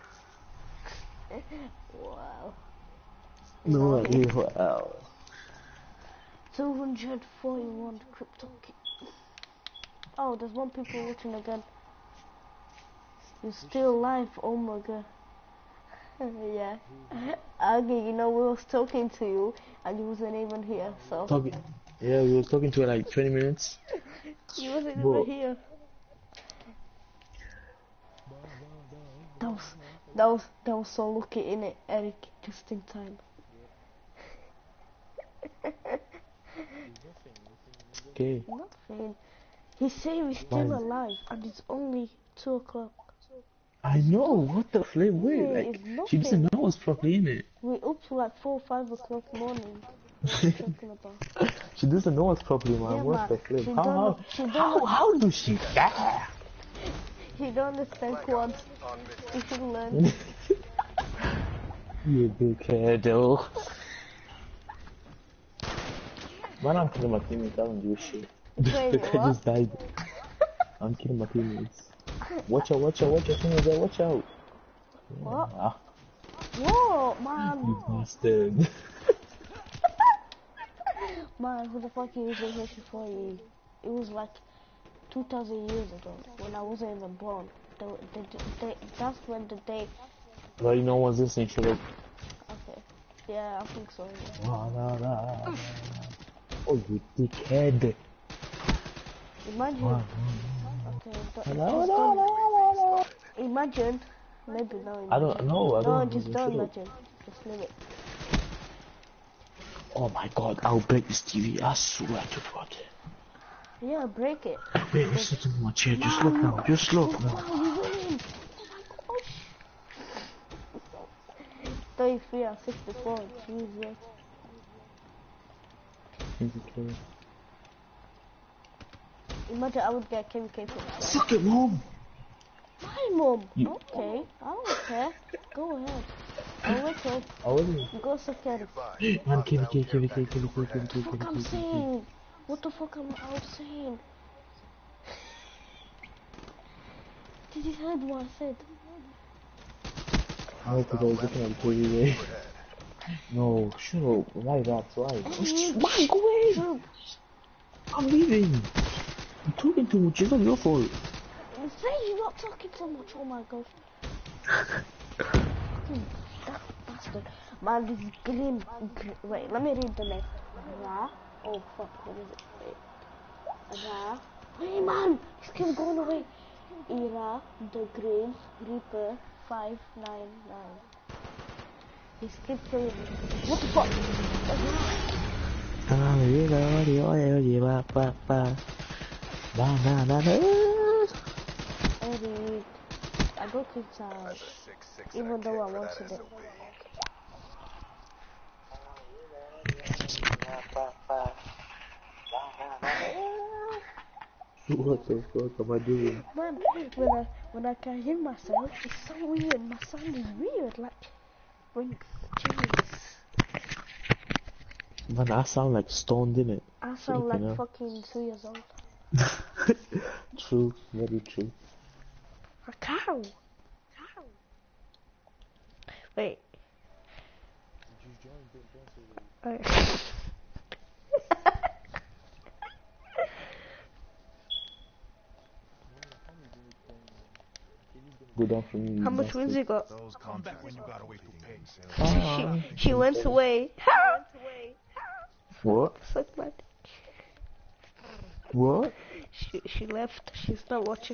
Wow. No, Wow. wow. two hundred forty-one crypto kit. Oh, there's one people watching again. You're still live, oh my god. Yeah. Aggie, you know, we was talking to you and you wasn't even here, so. Talking. Yeah, we were talking to her like twenty minutes. You wasn't Whoa. even here. That was, that was, that was so lucky, innit, Eric, just in time. Okay. Nothing. He's saying we're still Fine. alive and it's only two o'clock. I know, what the flip, wait, Yeah, like, it's she doesn't nothing. know us properly, innit? We're up to like four or five o'clock morning. What are you talking about? She doesn't know us properly, man, Yeah, what man. the flip? She How, don't how, know- she don't how, know- how does she care? He don't understand quads. He should learn. You big head, though. Man, I'm killing my teammates, I don't do shit. Wait, The guy what? just died. I'm killing my teammates. Watch out, watch out, watch out, teammates there, watch out. What? Ah, Whoa, man. you bastard. Man, who the fuck is the H for you? It was like two thousand years ago when I wasn't even born. The, the, the, the, that's when the day. Well, you know what's this thing, shut up. Okay. Yeah, I think so. Yeah. Nah, nah, nah, nah. Oh, you dickhead. Imagine. Nah, Okay. Don't, nah, just nah, don't, nah, nah. imagine. Maybe no. Imagine. I don't know, I No, don't just know. don't Shut up. imagine. Just leave it. Oh my god, I'll break this T V, I swear to god. Yeah, break it. Wait, what's sitting in my chair? Just look now, just look now. Wow, you winning. thirty-three and sixty-four. Jesus. Okay. Imagine I would get K V K for that. Suck it, mom! My mom. You- Okay, I don't care. Go ahead. I'll wait till I wasn't. go second. Man, K V K, K V K, K V K, K V K, K V K, Fuck, I'm K V K. saying. What the fuck am I saying? Did you hear what I said? No, because I was looking at the K V K. No, shut up. Why that? Why? Why? Go away! I'm leaving. I'm talking too much. It's not your fault. Say you're not talking so much. Oh my gosh. Fucking that bastard. Man, this is green. Gr Wait, let me read the name. Ra. Oh fuck, what is it? Wait. Ra. Hey man, he's keep going away. Ira, the Grave Reaper five nine nine. He's keep killing me. What the fuck? Eric, I got kicked out. Even though I wanted it. What the fuck am I doing? Man, when I when I can hear myself, it's so weird. My sound is weird. Like when jeez. Man, I sound like stoned, innit? I sound like Freaking hell. fucking two years old. True, very true. A cow. Cow. Wait. Alright. Go down for me. How much wins you got? Those come back when you gotta wait for pay. Ah. She, she went away. What? Suck my dick. What? She she left. She's not watching.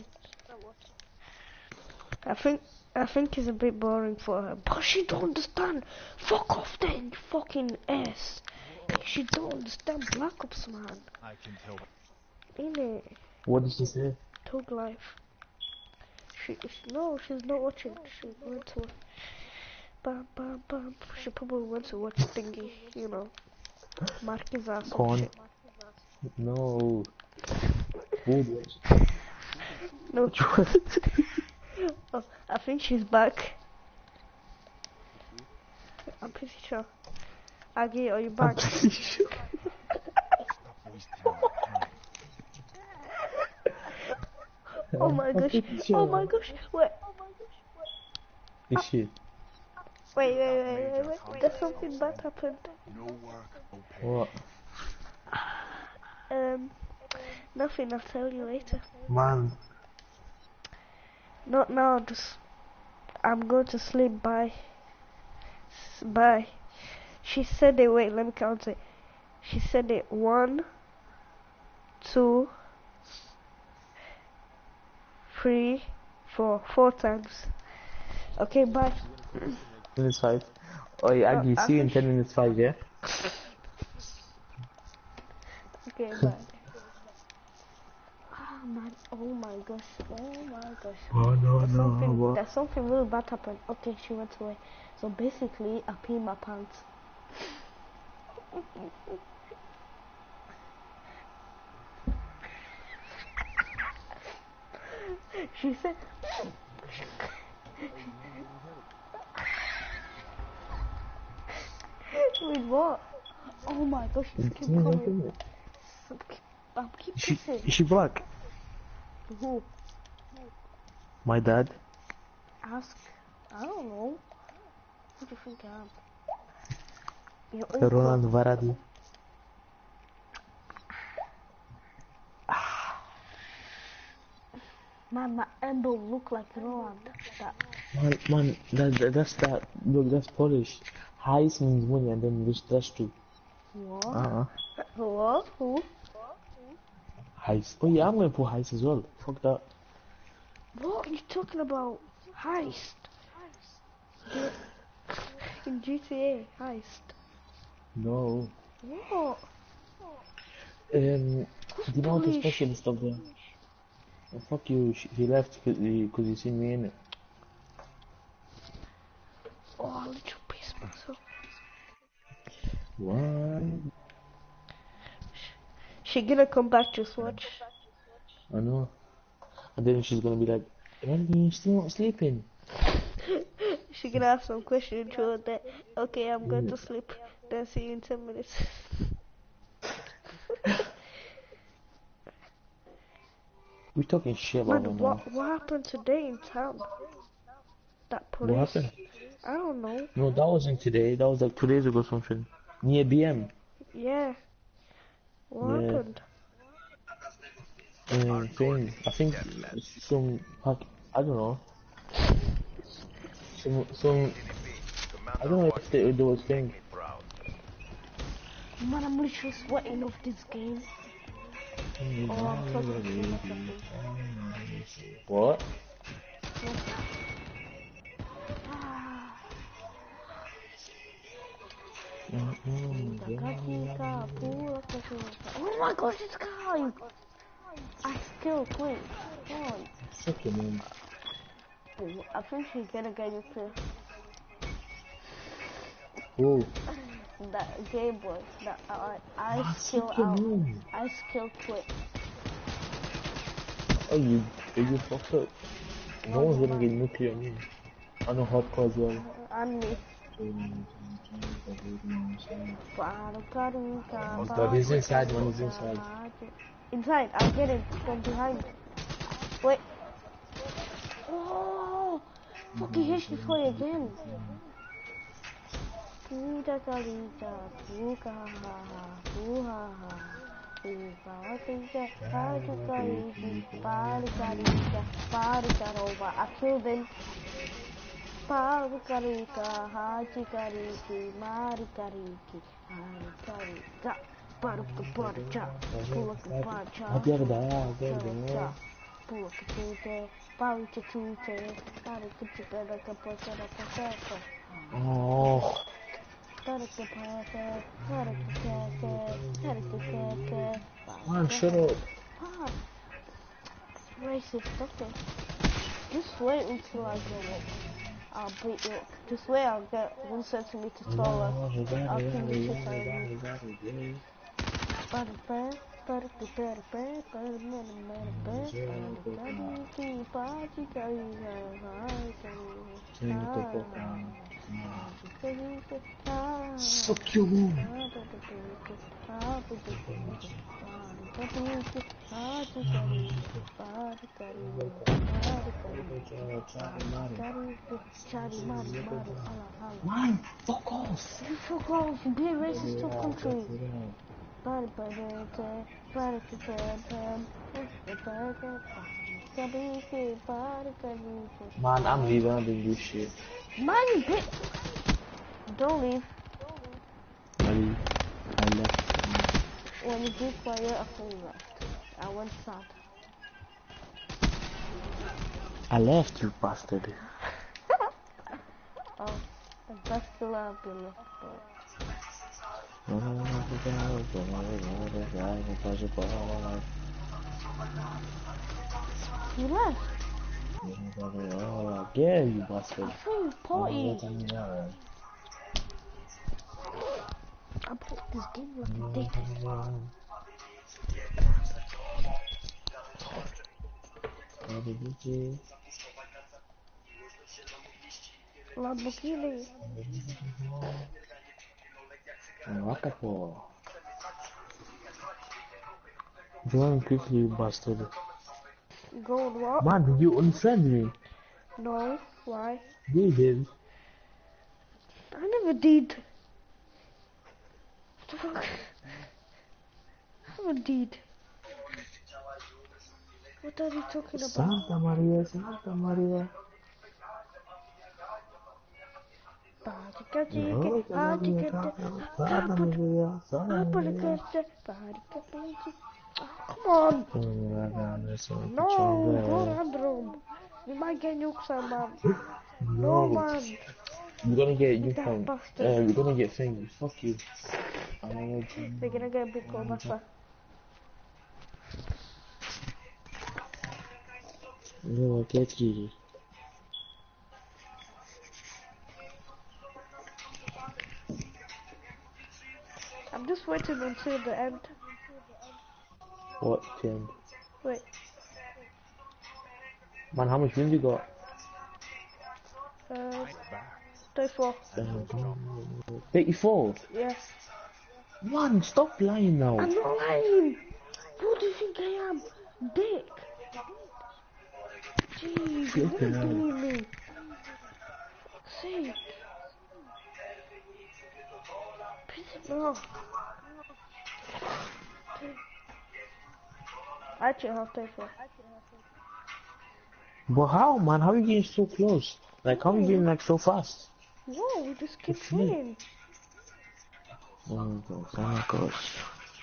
I think I think it's a bit boring for her, but she don't understand. Fuck off then, you fucking ass. You She don't understand Black Ops, man. I can tell. Innit? What did she say? Tug life. She, she no, she's not watching. She went to bam bam bam. She probably went to watch thingy, you know. Marquez ass and Porn. shit. No. Food. No. Oh, I think she's back. I'm pretty sure. Aggie, are you back? Stop wasting my time. Oh my gosh. Oh my gosh. Wait. Is she? Wait, wait, wait, wait, wait. There's something bad happened. No work, no pay. What? Um, nothing. I'll tell you later. Man, Not now. Just, I'm going to sleep. Bye. S- Bye. She said it. Wait, let me count it. She said it one, two, three, four, four times. Okay, bye. Minutes five. Oh yeah, Aggie, Uh, see you in Ash. ten minutes five, yeah? Okay, bye. Oh man, oh my gosh, oh my gosh. Oh no, There's no, something, what? there's something really bad happened. Okay, she went away. So basically, I peed my pants. She said, wait, what? Oh my gosh, it's keep Yeah, coming. yeah. So keep, I'm keep Is she, kissing. is she black? Who? My dad? Ask. I don't know. Who do you think I am? Your uncle. Ronald Varadi. Man, my elbow look like Roland. That. Man, man, that, that, that's that. Look, that's Polish. Heist means money and then rich, that's true. What? Uh-uh. What? Who? Heist. Oh yeah, I'm gonna put heist as well. Fuck that. What are you talking about? Heist. G- In G T A, heist. No. What? Um, do you know the Polish? specialist of there? Oh, fuck you, she, he left because he, cause he seen me in it. Oh, I'll let you piss myself. What? She gonna come back, just watch. I know. And then she's gonna be like, Randy, you still not sleeping? She gonna have some question through that. Okay, I'm going to sleep. Then see you in ten minutes. We're talking shit about Man, her now. what what happened today in town? That police. What happened? I don't know. No, that wasn't today. That was like two days ago something. Near B M. Yeah. What Yeah. happened? Um, thing. I think some pack. I don't know. Some some. I don't know if they, there was thing. Man, I'm literally sweating off this game. Oh, I'm talking to myself. What? Oh my gosh, it's Kai! I still quit. Oh, Suck your name. I think she's gonna get you too. Who? That gay boy. That I I Ah, skill suck your out. name. I skill quit. Oh, you, are you fucked up? No one's gonna get nuclear on you. I know hardcore as well. And me. But he's inside, man, he's inside. Inside, I'm getting from behind. Wait. Oh! Fucking H D for again. Puta calica, puka ha ha, puha ha. Puka calica, pari calica, pari calica, pari carova. I killed him. Pari calica, haji cariki, mari cariki, hari carica. Paruka parcha, pulaka parcha, pulaka pulaka chute, paruka chute, paruka chute, paruka parcha, paruka. Oh. Man, shut up. Ah, racist, okay. Just wait until I grow up. I'll beat you up. Just wait, I'll get one centimeter taller. I'll think you shit out of you. Suck your mom. Man, fuck off. You fuck off, you be racist to a country. Man, I'm leaving, I'm doing this shit. Man, you bitch. Don't leave. I leave. I left. When you be quiet, I feel left. I went sad. I left, you bastard. Oh, the best still I'll be left. You left? Yeah, you bastard. I saw you party. I put this game like a dickhead. Lamborghini. Wonderful. Join quickly, you bastard. Go on what? Man, did you unfriend me? No, why? You did. I never did. What the fuck? I never did. What are you talking about? Santa Maria, Santa Maria. Come on! No, go around room. You might get nukes on, man. No, man. You're gonna get you from. Uh, bastard. you're gonna get things. Fuck you. They're gonna get a big call back. No, get you. I'm just waiting until the end. What end? Wait. Man, how much wins you got? Uh, thirty-four. eighty-four? Yeah. Man, stop lying now. I'm not lying. Who do you think I am? Dick. Jeez, you wouldn't believe me. See. Piss me off. I actually have thirty-four. But how, man? How are you getting so close? Like, how are you getting like so fast? No, we just keep playing. Oh my god, oh my gosh.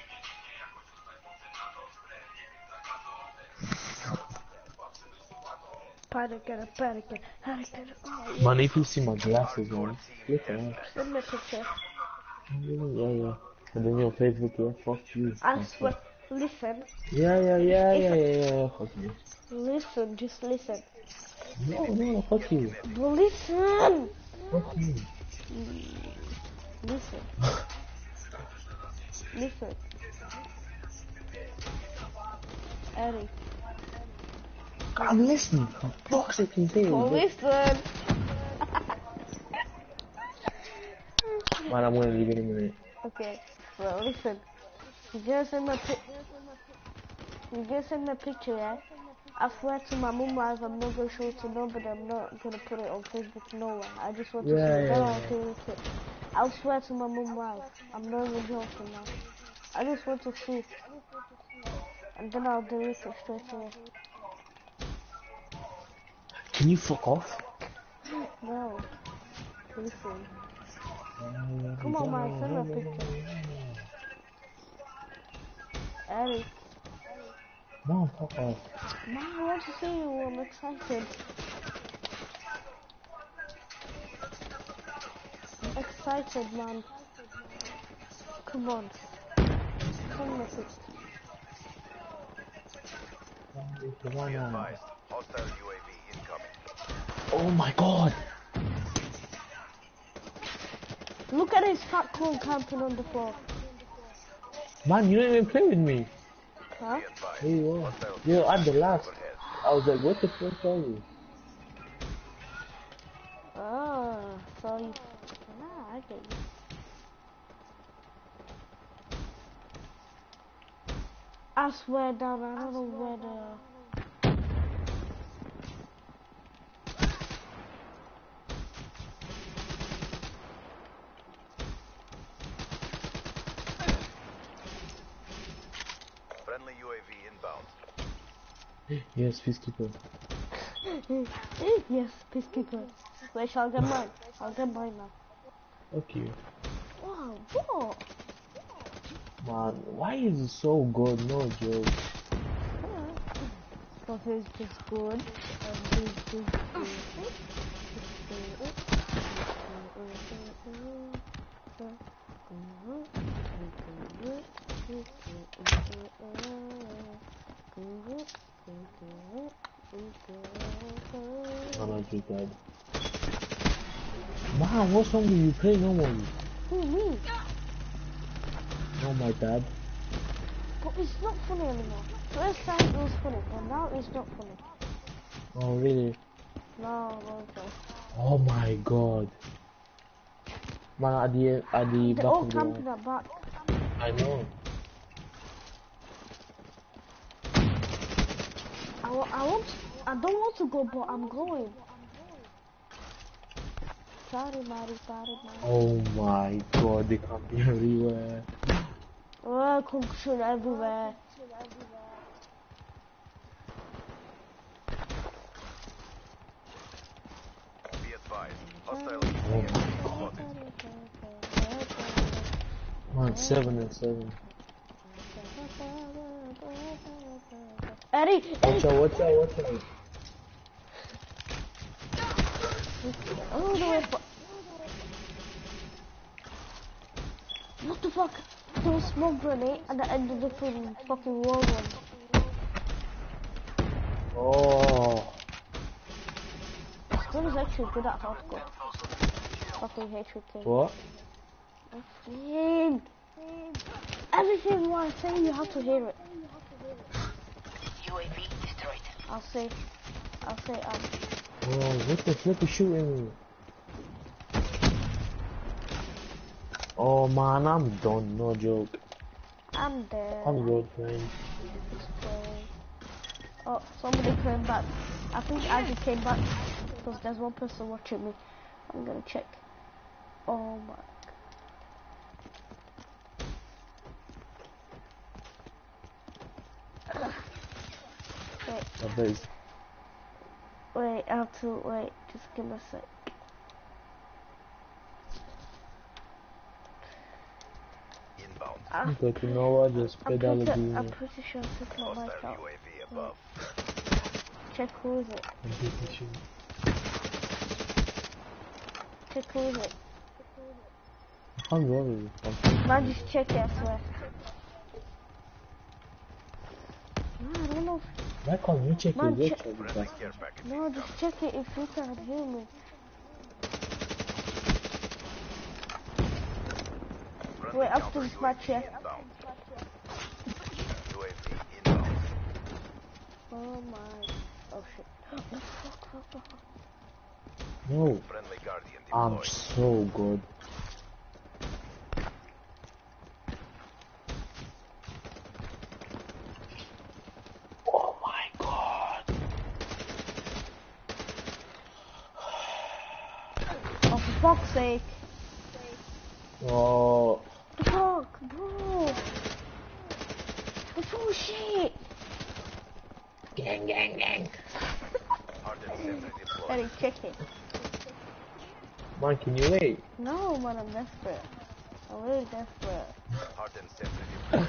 Panic and a panic and panic and oh, yeah. Man, if you see my glasses, man, look at that. Send me a picture. Yeah, yeah. And then your Facebook, yeah, fuck you. I swear, listen. Yeah, yeah, yeah, yeah, yeah, yeah, fuck you. Listen, just listen. No, no, fuck you. But listen. Fuck you. Listen. Listen. Eddie. I'm listening. For fuck's sake, can say oh, listen. Man, I'm gonna leave in a minute. Okay, well, listen. You gonna send me a pic. You gonna send me a picture, yeah? I swear to my mum live, I'm not gonna show it to nobody. I'm not gonna put it on Facebook nowhere. I just want to yeah, see it. Yeah, Then I'll delete it. I'll swear to my mum live. I'm not even joking now. I just want to see. And then I'll delete it straight away. Can you fuck off? No. Listen. Come on, man, send me a picture. Eddie. No, fuck off. Man, I want to see you. I'm excited. I'm excited. excited, man. Come on. Come with it. Come on Be now. advised. Hostile U A V incoming. Oh my god! Look at his fat clone camping on the floor. Man, you didn't even play with me. Huh? Be advised. Here you are. Hostile You're at the last. overhead. I was like, what the fuck are you? Ah, so you... Ah, I get you. I swear down, I don't know where the... Friendly U A V inbound. Yes, peacekeeper. Yes, peacekeeper. Wait, shall I get mine? I'll get mine now. Okay. Wow, what? Man, why is it so good? No joke. So he's just good, and he's just good. I'm not too bad. Man, what song do you play normally? Who, me? Oh my dad. But it's not funny anymore. First time it was funny, but now it's not funny. Oh really? No, no, no. Oh my god. Man, at the at the They're back all of camping the at back. I know. I, wa I want, I don't want to go, but I'm going. Sorry, Mari, sorry, Mari. Oh my god, they come everywhere. Oh, concussion everywhere. Be advised. Hostile Oh my spotted. Man, seven and seven. Eddie, Watch out, watch out, watch out. oh no, but what the fuck? There was smoke grenade and I ended up in fucking wall one. Oh. Squid is actually good at hardcore. Fucking hatred king. What? Fucking. Everything what I say, you have to hear it. U A V destroyed. I'll say, I'll say, um. Oh, what the flip is shooting me? Oh man, I'm done, no joke. I'm dead. I'm good, friend. Oh, somebody came back. I think Andy came back because there's one person watching me. I'm gonna check. Oh my. Wait, I bet it's wait, I have to wait. Just give me a sec. Inbound. I, but you know what, just I'm, pedal pretty, again. I'm pretty sure I took my mic Hostile out. U A V above. Check who is it. I'm pretty sure. Check who is it. I can't go with it. Man, just check it, I swear. No, I don't know. If, Why can't you check Man, your check- website? Friendly care package no, incoming. just check it if you can hear me. Friendly Wait, after counter this U A match, V yeah. inbound. U A V inbound. Oh my. Oh shit. Oh fuck, fuck, fuck. No, Friendly Guardian I'm deployed. so good. Oh my god. Oh, for fuck's sake. Oh, The fuck, bro. The bullshit. gang, gang, gang. Hardened sentry deployed. Eddie, check it. Man, can you wait? No, man, I'm desperate. I'm really desperate. Hardened sentry deployed.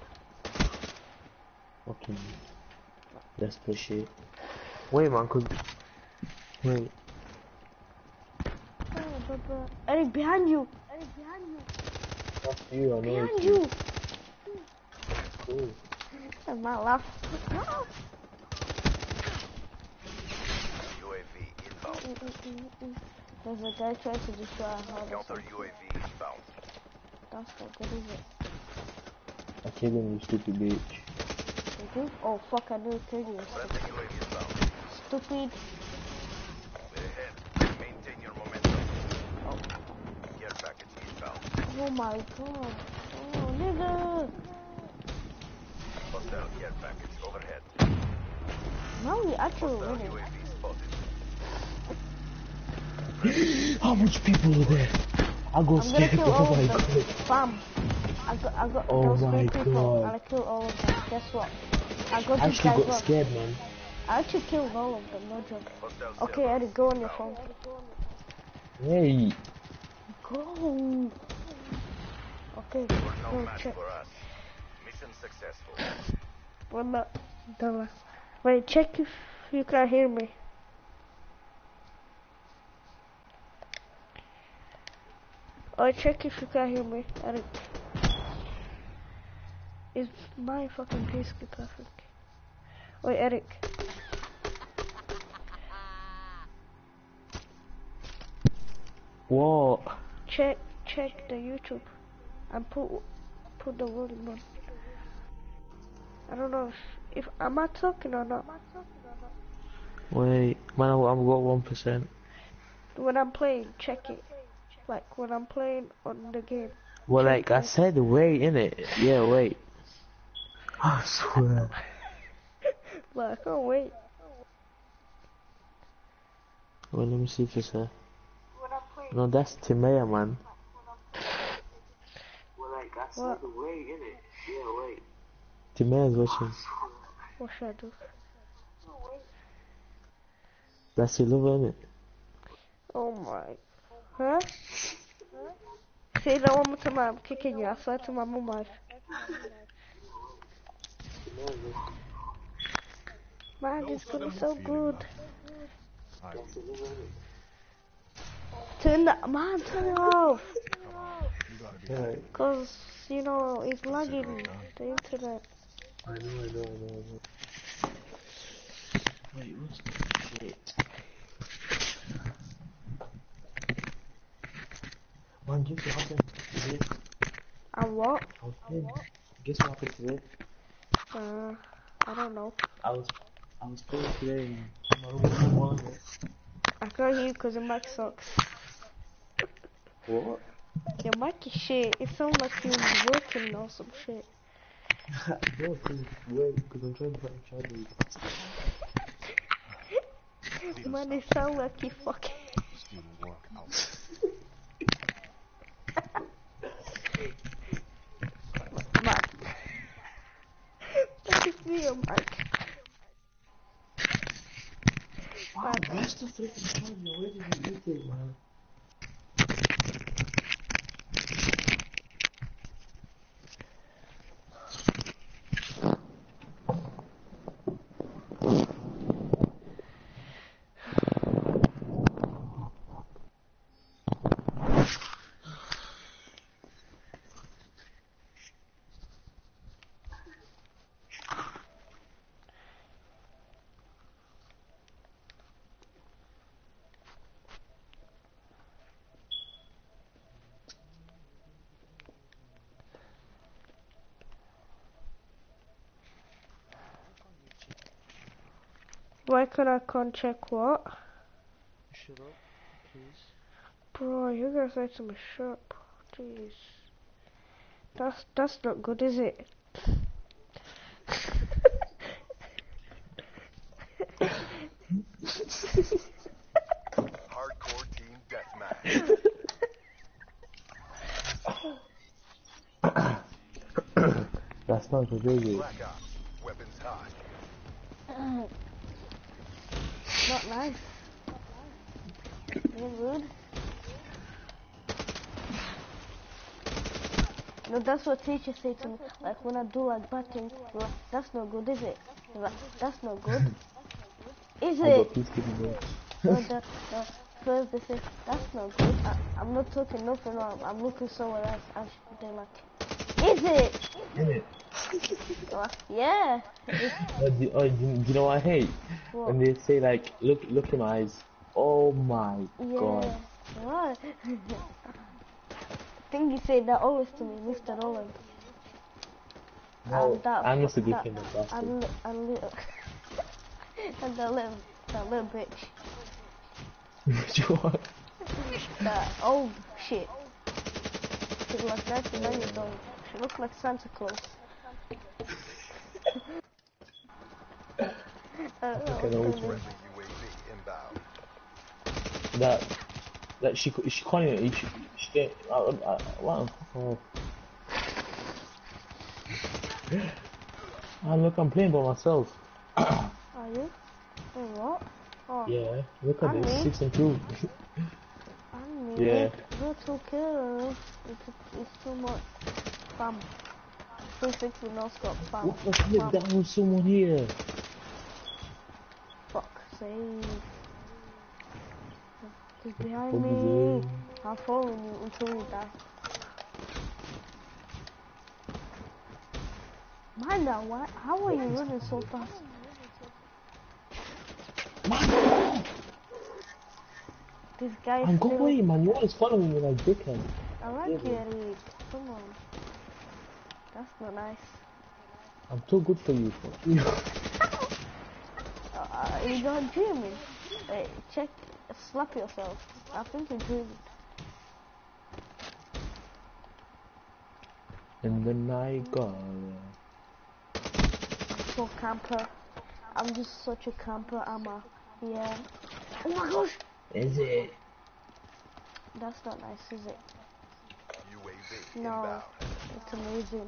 Okay. Let's push it. Wait, man, cause... Wait. Oh, but, but. Eddie, behind you. That's you, I know Behind it's you! Cool. That's my laugh. U A V inbound. There's a guy trying to destroy our house. Counter U A V inbound. That's not good, is it? I killed him, you stupid bitch. You do? Oh fuck, I didn't kill you. Friendly U A V inbound. Stupid. We're ahead. Maintain your momentum. Oh. Care package inbound. Oh my god. Oh nigga. Hostile care package overhead. Now we actually Hostile winning. U A V spotted. How much people are there? I go I'm gonna scared. kill Oh all my of them. god. Bam. I got, I got Oh those my three people God. and I killed all of them. Guess what? I got I these actually guys got one. scared, man. I actually killed all of them, no joke. Hostile Okay, server Eddie, go on your inbound. phone. Hey. Go. Okay, You're no go match check. for us. Mission successful. We're not done. Wait, check if you can hear me. Oh, check if you can hear me, Eric. Is my fucking P C perfect? Wait, Eric. What? Check, check the YouTube and put put the volume on. I don't know if, if am I talking or not. Wait, man, I- I've got one percent. When I'm playing, check it. Like when I'm playing on the game. Well, check like I it. said, wait, innit? Yeah, wait. I swear. But I can't wait. Well, let me see if it's her. No, that's Timea, man. Well, like I said, What? wait, innit? Yeah, wait. Timea's watching. What should I do? That's your lover, innit? Oh my. Huh? Say that one more time, I'm kicking you. I swear to my mum life. Man, it's gonna be so good. Turn that, man, turn it off. Cause, you know, it's lagging the internet. I know, I know, I know, I know. Wait, what's the shit? Man, guess what happened today? And what? I was playing. Guess what happened today? Uh, I don't know. I was, I was playing today in my room with my mom. I can't hear you cause your mic sucks. What? Your mic is shit. It sounds like you're working or some shit. No, cause wait, cause I'm trying to find Charlie. Man, it sounds like you fucking. Student work out. Man. That is me, your mic. Wow, where's the freaking Charlie? Where did you eat it, man? Why can I can't check what? Shut up, please. Bro, you guys need to be shut up. Jeez. That's, that's not good, is it? Hardcore team deathmatch. That's not the baby. Black Ops. Weapons hot. Not nice. Being rude. No, that's what teachers say to me. Like when I do like bad things, they're like, that's not good, is it? They're like, that's not good. Is I it? got peacekeeping there. No, the, the, first they say, that's not good. I, I'm not talking nothing wrong. I'm looking somewhere else. And they're like, is it? Is it? Like, yeah. Oh, do, oh, do, do you know what I hate? What? When they say like, look, look in my eyes. Oh my Yeah. god. What? I think you say that always to me, Mister Nolan. No, and that, I'm just a good that, kid, bastard. and, and, little, and that little, that little bitch. What? That old shit. She's like ninety-nine years old. She looks like Santa Claus. I don't know Okay, no, what's which her one? name. U A V inbound. That, that she, she can't even, she, she can't, I, I, what? Oh. Ah, look, I'm playing by myself. Are you? Wait, what? Oh, Yeah, look at and this, me. six and two. And me. Yeah. That's okay. It's, it's too much. Bam. three six with no scope. Bam. What the flip? Bam. That was someone here. Fuck. Save. He's behind What is me. it? I'm following you until you die. Mind now, why? How are you running so fast? This guy is I'm still... going, man. You're always following me like dickhead. I like you, Eric. Come on. That's not nice. I'm too good for you. Fuck you. Uh, uh, you're not dreaming. Hey, check, slap yourself. I think you're dreaming. And then I got. So camper. I'm just such a camper. I'm a... Yeah. Oh my gosh! Is it? That's not nice, is it? U A V No. inbound. It's amazing.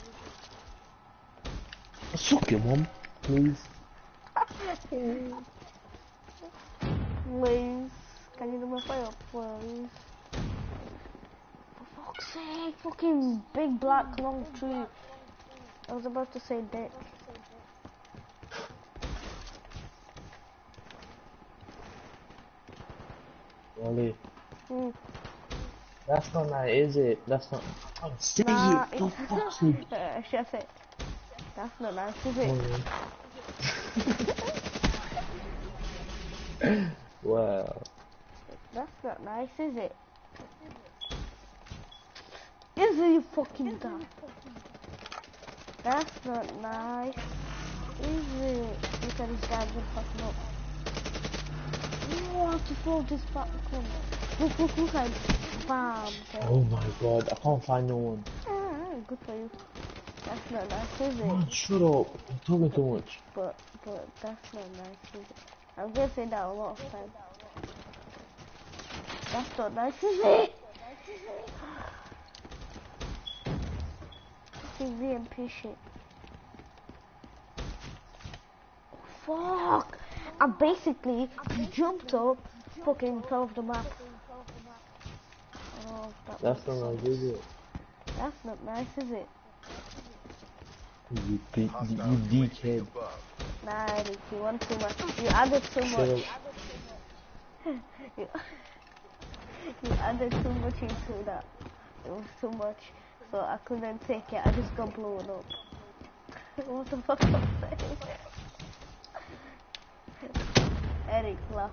Suck your mom, please. Please. Can you do my fire, please? For fuck's sake, fucking big black long tree. I was about to say dick. Wally. Hmm. That's not nice, is it? That's not. Oh, say Nah, it, for fuck's sake. uh, chef it. That's not nice, is it? Wow. That's not nice, is it? Is it, you fucking dumb? That's not nice. Is it? Look at this guy just fucking up. You have to throw this back. Look, look, look at bam. Oh my god, I can't find no one. Ah, good for you. That's not nice, is it? Man, shut up. I'm talking too much. But, but that's not nice, is it? I'm gonna say that a lot of times. That's not nice, is it? Fucking V M P shit. Fuck! I basically jumped up, fucking fell off the map. Oh, that That's not nice, is it? That's not nice, is it? You, d you dickhead. Nah, Eric, you want too much. You added too much. you, you added too much into that. It was too much, so I couldn't take it. I just got blown up. What the fuck was that? Eric, laugh.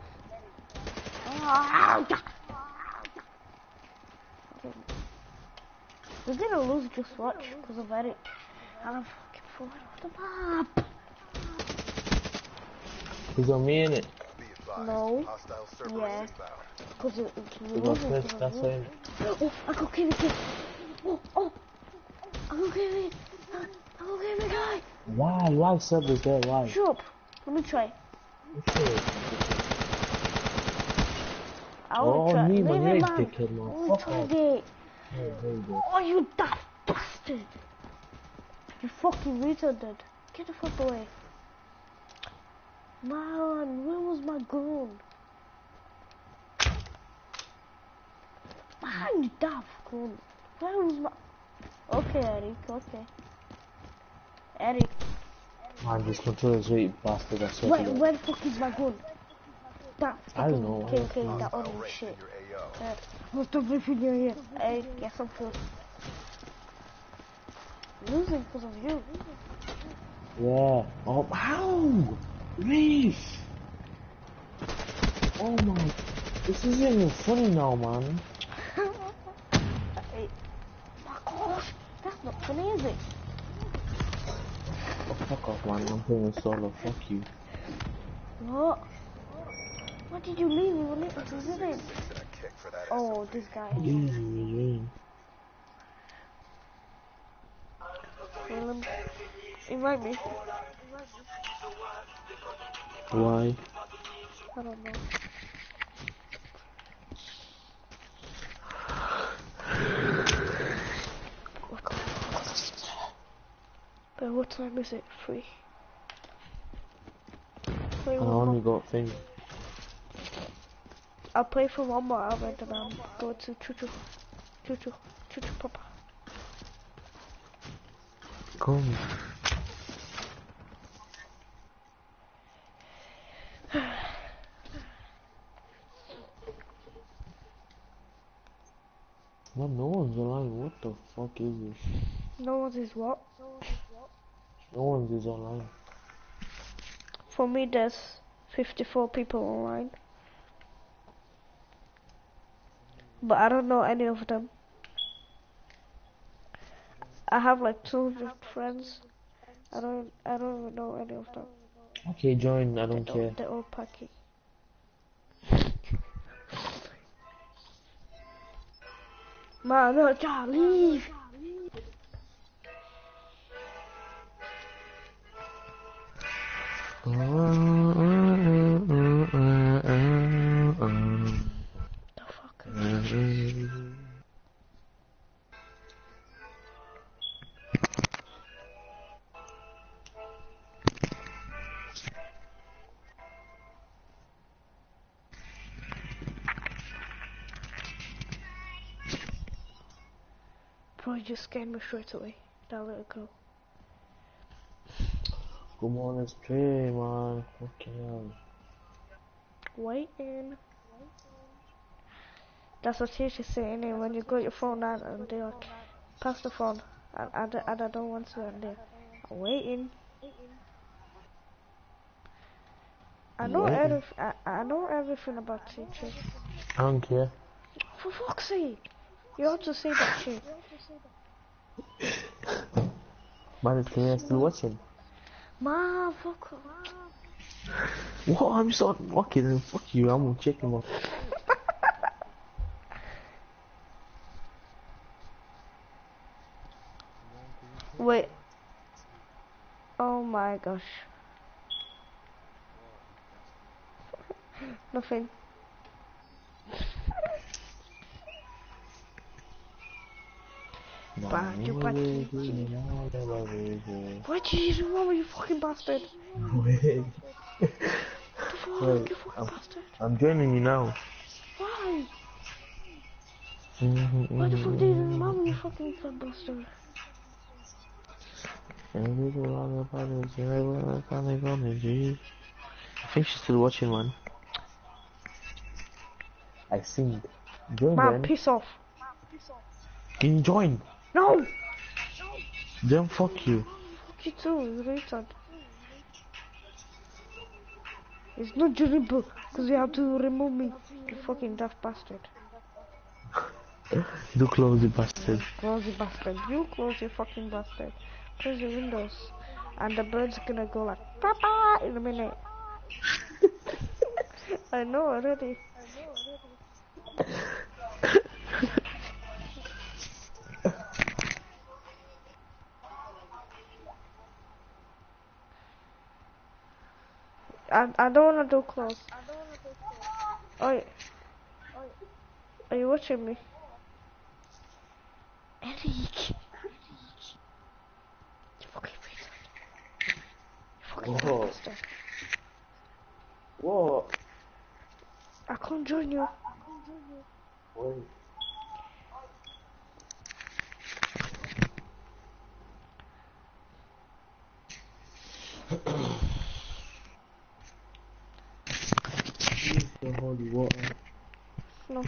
We're gonna lose, just watch, because of Eric. And I'm fucking falling off the map. Cause I'm in it. No. Yeah. Because it, it's losing. That's, that's him. Oh, I got kill the kid. Oh, oh. I got kill me. I got kill the guy. Why? Why sub is there? Why? Shut up. Let me try. I will Oh, try. me, Leave man, it, you're a man. dickhead, man. I will Fuck try off. it. Oh, there you go. Oh, you daft bastard. You fucking retarded. Get the fuck away. Man, where was my gun? Man, you daft gun. Where was my... Okay, Eric, okay. Eric. Man, this controller's right, bastard, I swear Where, to God. where the fuck is my gun? That I don't know. fucking K K, that Hostile orange race shit. in your A O. Uh, what's the video here? Hey, guess I'm good. Losing because of you. Yeah. Oh, how? Reef! Oh my. This isn't even funny now, man. Hey, my gosh, that's not funny, is it? Oh, fuck off, man. I'm playing a solo. Fuck you. What? What did you leave? You were little to Six it. and a kick for that Oh, S O B. this guy. Yeah, yeah. Well, um, invite me. Why? I don't know. But what time is it? Free. Play I one only more. got thing. I'll play for one more hour and then I'll go to Choo-Choo. Choo-Choo. Choo-Choo Papa. Come. Man, no one's online. What the fuck is this? No one's is what? No one's is online. For me, there's fifty-four people online. But I don't know any of them. I have like two hundred friends. I don't, I don't even know any of them. Okay, join. I don't They're care. all, they're all packy. Man, no, just leave. The fuck? Bro, you just scared me straight away. That little girl. Come on, let's play, man. Fucking hell. Waiting. That's what she should say, innit? When you got your phone out and they're like, pass the phone. And, and, and I don't want to, and they're waiting. I know Waiting? every, I, I know everything about teachers. I don't care. For fuck's sake! You ought to say that shit. But it's clear still watching. Ma, fuck off. What? I'm so okay then. Fuck you. I'm gonna check him out. Wait. Oh my gosh. Nothing. Bad, you bad. Why did you do wrong with you fucking bastard? Wait. The fuck, Wait, you fucking I'm, bastard. I'm joining you now. Why? Mm-hmm, Why the fuck did you do mm-hmm. wrong with you fucking fat bastard? I think she's still watching, man. I sing. Join Man, then. piss off. Can you join? No! Then fuck you. Fuck you too, you retard. It's not durable, because you have to remove me, you fucking daft bastard. Do close the bastard. Close your bastard. You close your fucking bastard. Close your windows. And the bird's gonna go like, Papa, in a minute. I know already. I, I don't wanna do close. Oh, are you watching me? Eric! You fucking retard. You fucking Whoa. bastard. Whoa. I can't join you. Wait.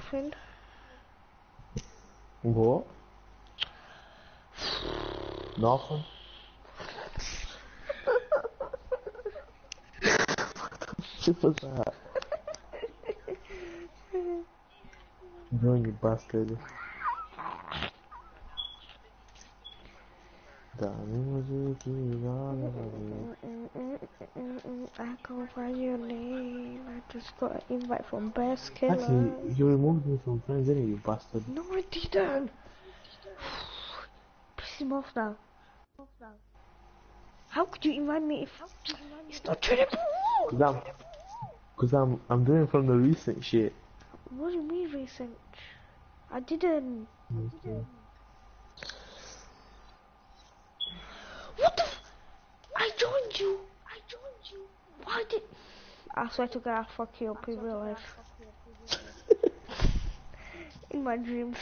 Nothing. What? Nothing? What was that? No, you bastard. I can't find your name. I just got an invite from Best Killer. Actually, you removed me from friends, didn't you, bastard? No, I didn't. Piss him off now. How could you invite me if it's not trainable? Cause I'm, cause I'm, I'm doing it from the recent shit. What do you mean recent? I didn't. Okay. What the f- I joined you! I joined you! Why did- I swear to God, I'll fuck you up in real life. In my dreams.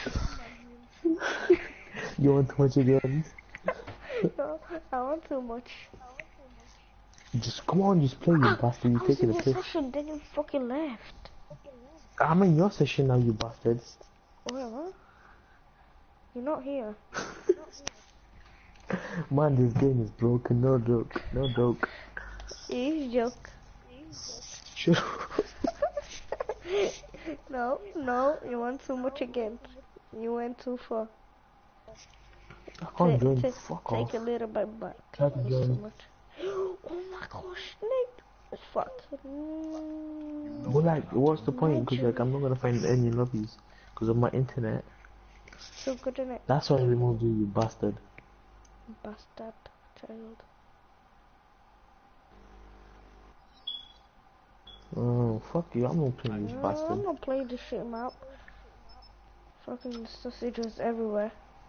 You want too much again? No, I want too much. Just come on, just play, you Ah, bastard. You I was taking in a your piss. session, then you fucking left. I'm in your session now, you bastard. Whatever. You're not here. Man, this game is broken. No joke. No joke. It is a joke. Shut up. No, no, you want too much again. You went too far. I can't join. Take, Fuck take off. a little bit back. Try to It's join. too much. Oh my gosh, Nick. Fuck. Mm, But like, what's the point? Because like, imagine. I'm not gonna find any lobbies because of my internet. So good in it. That's why I removed you, you bastard. Bastard child. Oh, fuck you. I'm not playing this No, bastard. I'm not playing this shit map. Fucking sausages everywhere.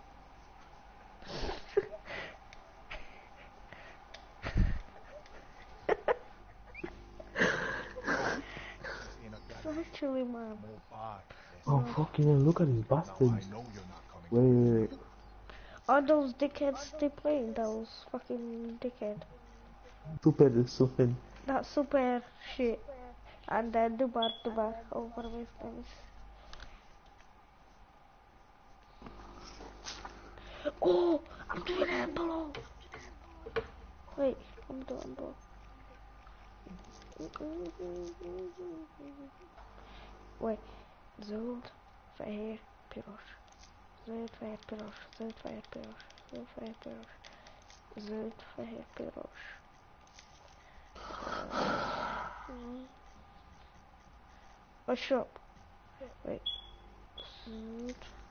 Actually, man. Oh, fucking hell, look at these bastards. Wait, wait, wait. Are those dickheads still playing? Those fucking dickhead. Stupid is stupid. That super shit. And then Dubar, Dubar. Oh, whatever his name is. Oh, I'm doing it below. Wait, I'm doing below. Wait, Zold, Fahir, Pirosh. Zold, Fahir, Pirosh. Zold, Fahir, Pirosh. Zold, Fahir, Pirosh. Zold, Fahir, Pirosh. What's up? Wait. Zold.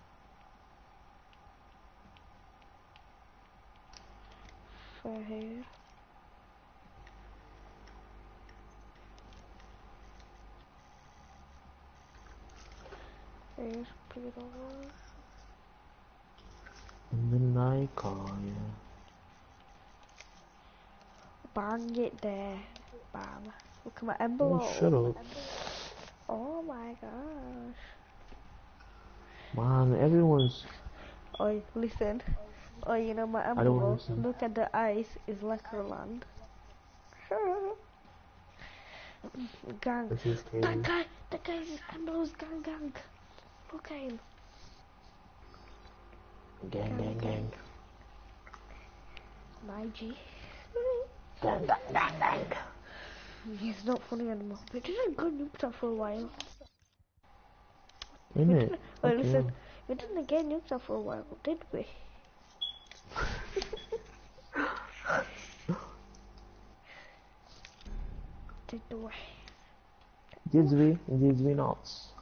Fahir. Fahir, Pirosh. And then I call you. Bang it there. Bam. Look at my envelope. Oh, shut up. Oh my gosh. Man, everyone's... Oi, listen. Oh, you know my I don't wanna envelope. listen. Look at the ice. Is like her land. Gang. This is That crazy. guy. That guy's envelope's gang gang. Look at him. Gang, gang, gang. My G. Gang, gang, gang, gang. He's not funny anymore. We didn't go nuked up for a while. Innit? Wait, Okay. listen. We didn't get nuked up for a while, did we? Did we? Did we? Did we not?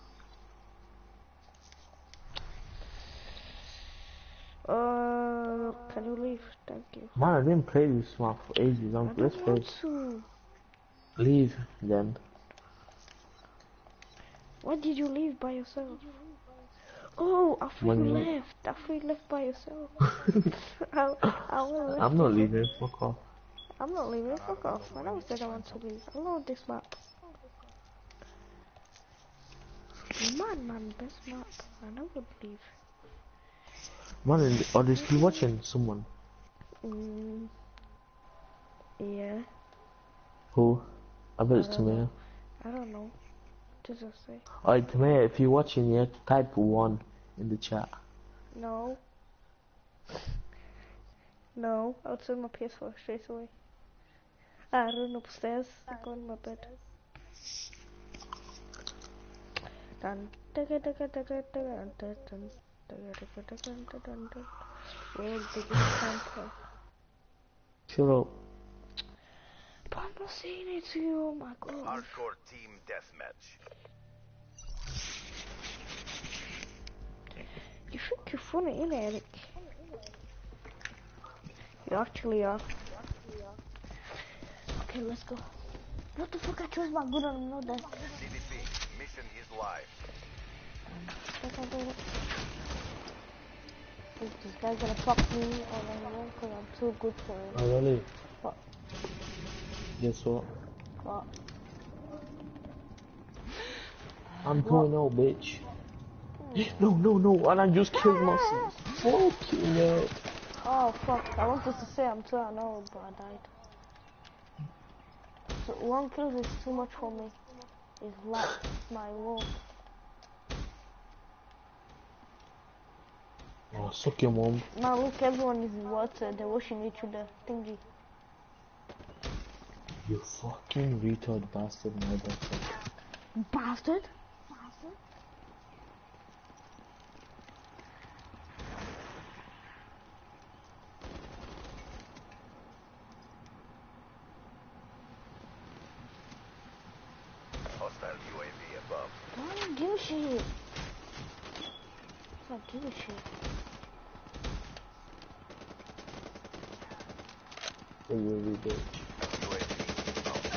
Uh, can you leave? Thank you. Man, I didn't play this map for ages. I I'm let's don't play. want to. Leave then. Why did you leave by yourself? Oh, I thought you When you- left. I thought you left by yourself. I, I will I'm not leaving. Fuck off. I'm not leaving. Fuck off. I never said I want to leave. I love this map. Man, man, best map. I never would leave. Man, are they still watching someone? Mm, yeah. Who? I bet it's I don't Tamir. I don't know. does it say? Alright, Tamaya, if you're watching here, type one in the chat. No. No, I'll turn my P S four straight away. I run upstairs, I go in my bed. Dun, dugga, dugga, dugga, dugga, dun, dun, dugga, dugga, dugga, dun, dun, dun. World's biggest camper. Shut up. But I'm not saying it to you, oh my god. Hardcore team deathmatch. You think you're funny, innit, Eric? You actually are. Okay, let's go. What the fuck? I chose my gun on another. C D P, mission is live. Yes, I did it. Is this guy gonna fuck me or anyone? Cause I'm too good for him. Oh, really? What? Guess what? What? I'm two and oh, bitch. No, no, no, and I just killed myself. Fucking hell. Oh fuck, I wanted to say I'm two and oh, but I died. So one kill is too much for me. It's like my wall. Oh, suck your mom. Now look, everyone is in water, they're washing each other. Thingy. You fucking retard bastard motherfucker. Bastard? Bastard? Hostile U A V above. I don't give a shit. I don't give a shit. Hey, you bitch. U A V mounted.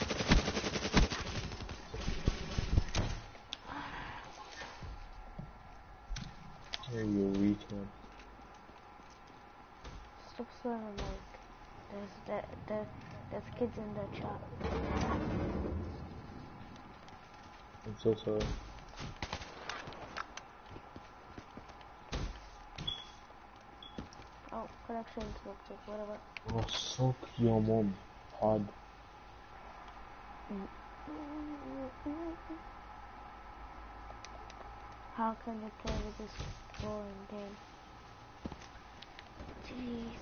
Hey, you retard. Stop swearing, like, there's, there, there, there's kids in the chat. I'm so sorry. Oh, connection interrupted, whatever. Oh, suck your mom. Hard. How can you play with this boring game? Jeez.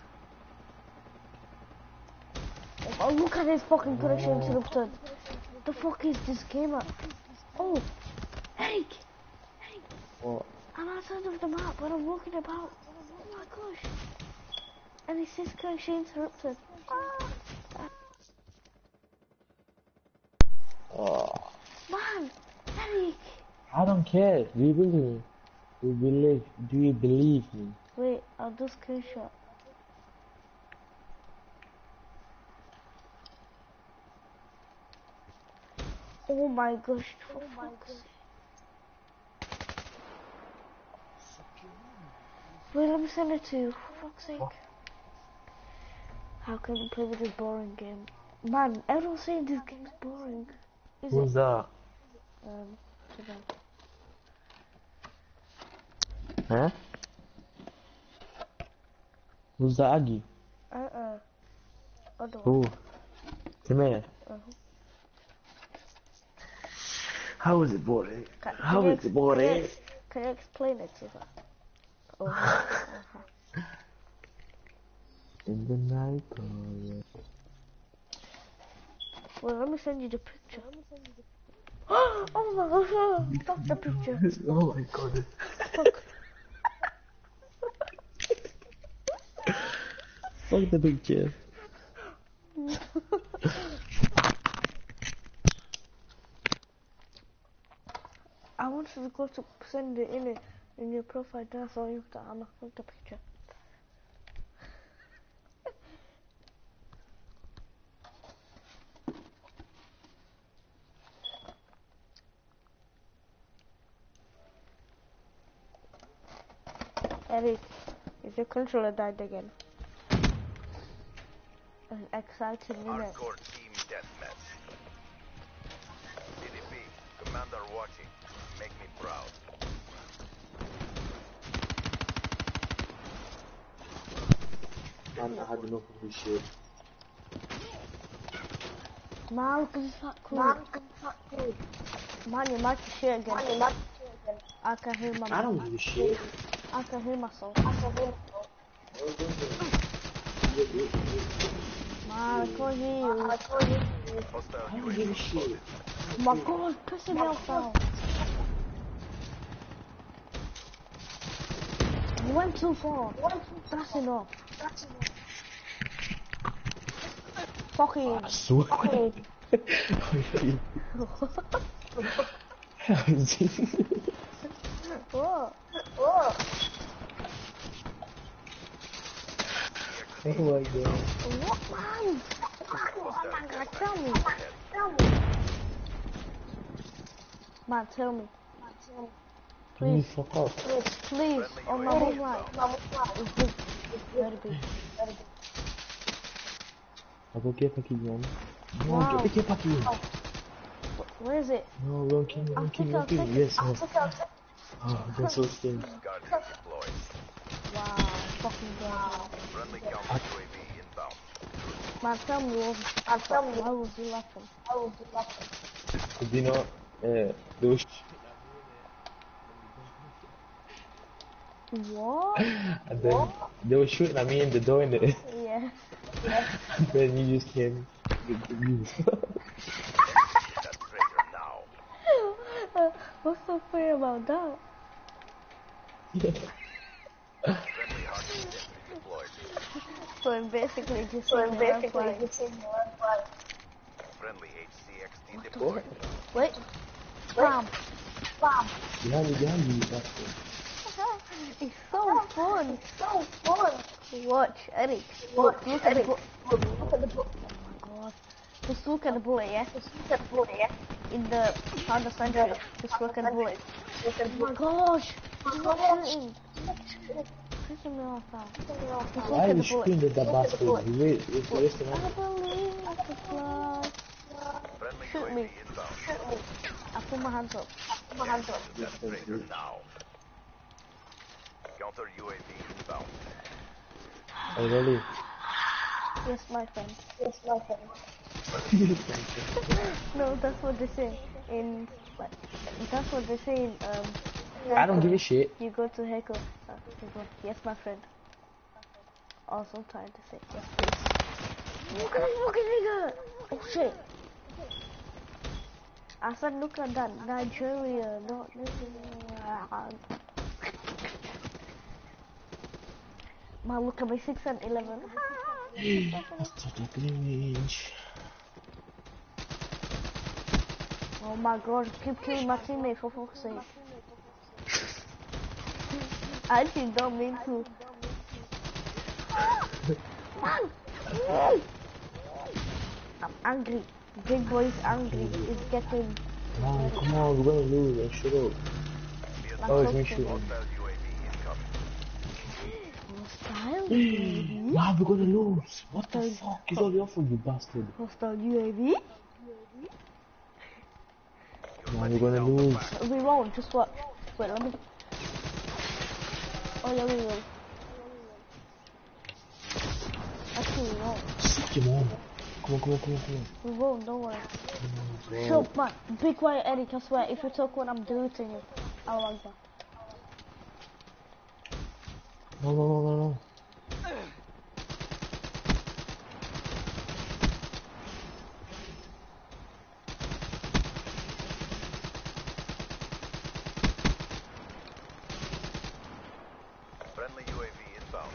Oh, look at this fucking connection interrupted. The fuck is this gamer? Oh, Eric! Eric! What? I'm outside of the map, but I'm walking about. Oh my gosh. And it says connection interrupted. Ah. Oh. Man, Eric! I don't care. Do you believe me? Do you believe? Do you believe me? Wait, I'll do screenshot. Oh my gosh, for fuck's sake. Wait, let me send it to you, for fuck's sake. How can you play with this boring game? Man, everyone's saying this game's boring. Is Who's it? that? Um, to them. Huh? Who's the Aggie? Uh-uh. Other one. Who? Come here. Uh-huh. How is it boring? Can, How can is you, it boring? Can you, can you explain it to her? Oh, uh-huh. In the night, oh yeah. Well, let me send you the picture. Oh my gosh, fuck the picture. Oh my god. Fuck. Fuck the picture. I wanted to go to send it in it in your profile, then I saw you that I'm not fuck the picture. Eric, is your controller died again? An exciting minute. Hardcore team deathmatch. C D P, commander watching. Make me proud. Man, I had enough of this shit. Man, look at this fat kid. Man, look at this fat kid. Man, you might shit again. Man, you might shit again. I can hear my. I don't give a shit. I can hear myself. I can hear myself. Man, I can't hear you. I can't hear you. I don't give a shit. My God, pissing me off now. You went too far. That's enough. That's enough. Fucking. I swear. Fucking. What? What? Oh my God. What, man? Oh my God, tell me. Tell me. Man, tell me. Man, tell me. Please. Please. Fuck up. Please, please. On my home line. It's big. It's very big. Very big. I'll go get Paki again. No, Wow. get, get Paki. Oh. Where is it? No, don't kill me, don't kill me, don't kill me. Yes, no. Oh, I'm so scared. Guardian deployed. Wow, fucking god. Friendly counter U A V inbound. Man, tell me what. Man, tell me why was you laughing? Why was you laughing? Cause you know, uh, those. What? And then what? They were shooting at me in the door in the. Yeah. Yeah. And then you just came. Get the news. That traitor now. uh, what's so fair about that? Yeah. Friendly hardpoint deployed. So I'm basically just So saying I'm the basically right just saying the right way. Friendly H C X D deployed. Wait. Bam. Bam. Behind you, behind you, that's it. It's so fun. It's so fun. Watch, Eric. Look, look at the book. Look at the book. Oh my god. Just look at the bullet, yeah? Just look at the bullet, yeah? In the Honda Century. Just look at the bullet. Oh my gosh. He's not shooting. Pissing me off now. Just look Why at are you the bullet. shooting at that bastard? Wait, it's the rest of I us. believe I can fly. Friendly Shoot U A V me. inbound. Shoot me. I put my hands up. I put my hands up. That traitor now. Counter U A V inbound. Oh, really? Yes, my friend. Yes, my friend. No, that's what they say in. Like, that's what they say in. Um. I don't give a shit. You go to Heckle. Uh, you go, yes, my friend. Also trying to say yes, please. Look at this fucking nigga! Oh shit! I said, look at that Nigeria, not man, look at my six and eleven. Oh my god, keep killing my teammate for fuck's sake. I actually don't mean to. Man! I'm angry. Big boy is angry. He's getting. Man, come on, we're gonna lose. And shut up. Oh, it's me shooting. Hostile U A V? Man, we're gonna lose. What the fuck is all your fault, you bastard? Hostile U A V? Man, we're gonna lose. We won't, just watch. Wait, let me. Oh, yeah, we will. Actually, we won't. Suck him on. Come on, come on, come on, come on. We won't, don't worry. Oh, Shut up, man. Be quiet, Eric. I swear, if you talk when I'm deleting you, I'll like that. no, no, no, no, no. Friendly U A V inbound.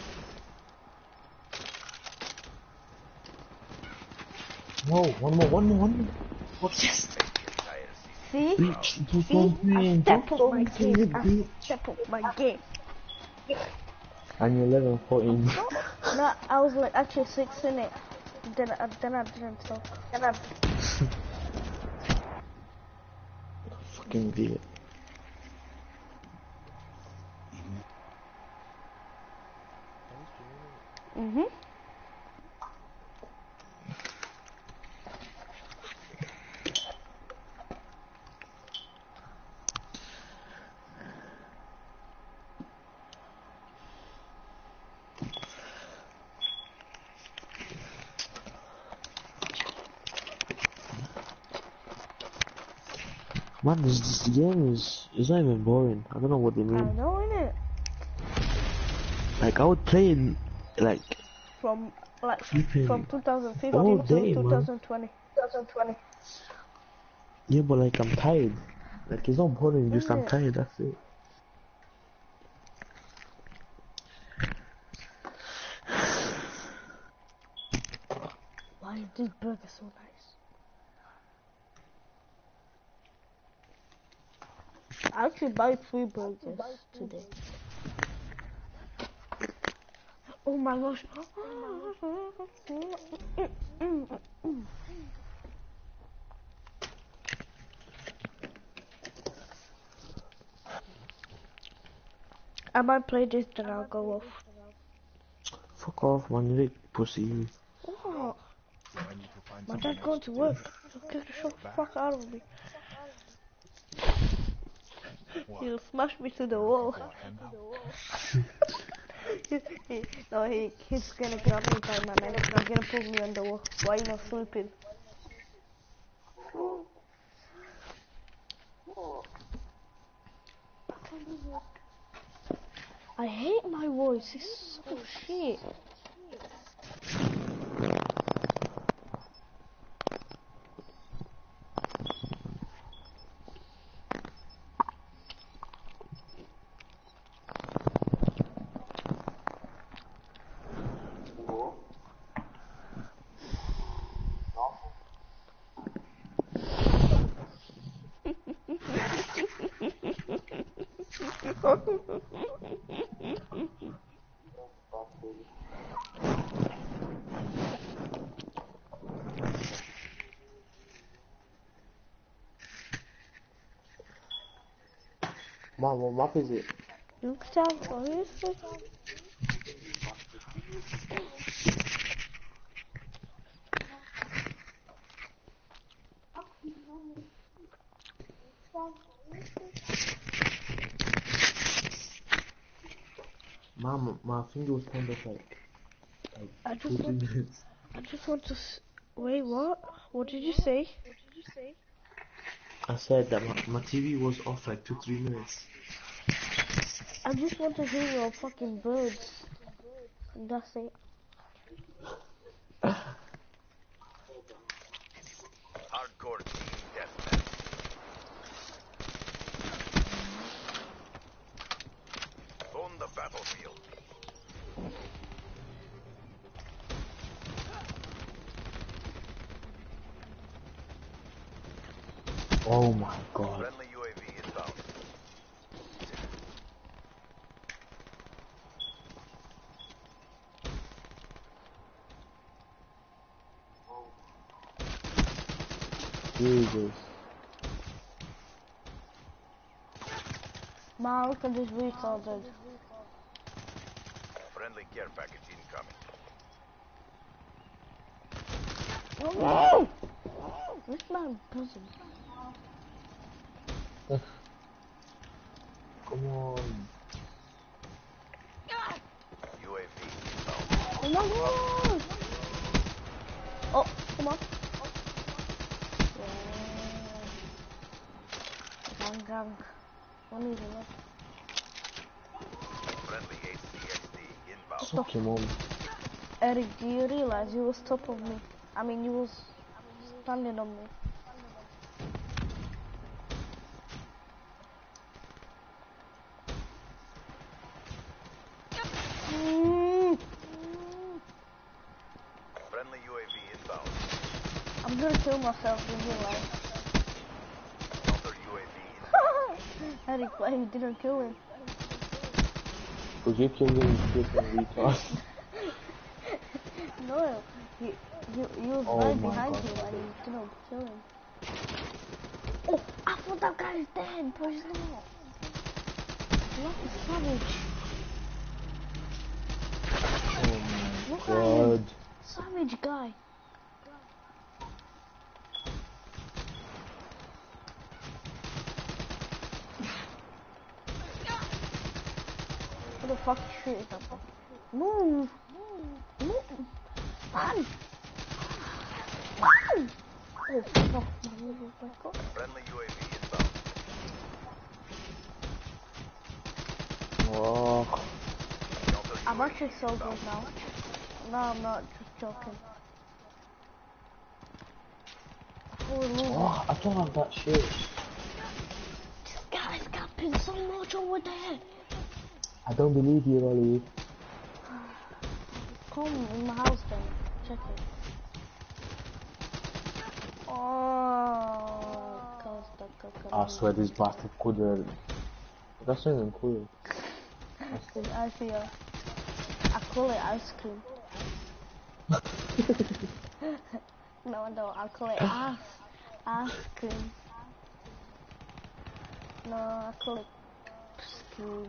No, one more, one more, one more. What? Yes. See? Bitch, do See? something. I step up my Don't game. do I step up my game. And you're eleven, fourteen. No, I was like actually six in it. Then, I then I didn't, so. Then I. Fucking idiot. Mm-hmm. Man, this, this game is is not even boring. I don't know what they I mean. know, innit? Like I would play it like From like flipping from twenty fifteen all to day, man. twenty twenty. twenty twenty. Yeah, but like I'm tired. Like it's not boring. Just I'm Innit? tired. That's it. Why is this burger so nice? I actually buy three burgers today. Oh my gosh. I might play this, then I'll go off. Fuck off, man. You like pussy. Oh, So I need to find my someone dad's else going to to take work. care of. So get the shut the fuck out of me. What? He'll smash me to the You're wall. looking for a handout? he, he, no, he, he's gonna grab me by my neck and he's gonna pull me on the wall. Why you not sleeping? I hate my voice, it's so shit. Mom, what map is it? Look down, obviously. Mom, my finger was kind of like, like I two, just three want, minutes. I just want to, s wait, what? What did you say? I said that my, my T V was off like two, three minutes. I just want to hear your fucking birds. And that's it. Hardcore team deathmatch. On the battlefield. Oh my god. Friendly U A V inbound. Jesus. Man, look at this retarded. Friendly care package incoming. Oh, this man buzzing. Come on. U A V inbound. Oh my god! Oh, come on. Yeah. Gang, gang. One easy left. Friendly H C X D inbound. Suck him on. Eric, do you realize you was top of me? I mean, you was standing on me. Mm. Friendly U A V inbound. I'm gonna kill myself in real life. Counter U A V inbound. Eric, why you didn't kill him? Because you killed him, flipping retard. No, he, he, he was Oh right my behind God. you and you didn't kill him. Oh, I thought that guy is dead, but he's not. What a savage. Oh Look my at him. god. Savage guy. What the fuck is shooting at me? Move! Move! Run! Run! Oh fuck, my God. Friendly U A V inbound. Oh. I'm actually so good now. No, I'm not just joking. Oh, Oh, I don't have that shit. this guy's camping so much over there. I don't believe you, Ollie. Come in my house then. Check it. Oh, cause the I swear this bastard could have. That's not even cool. There's ice here. I call it ice cream. No, no, I call it ass. Ice cream. No, I call it cream.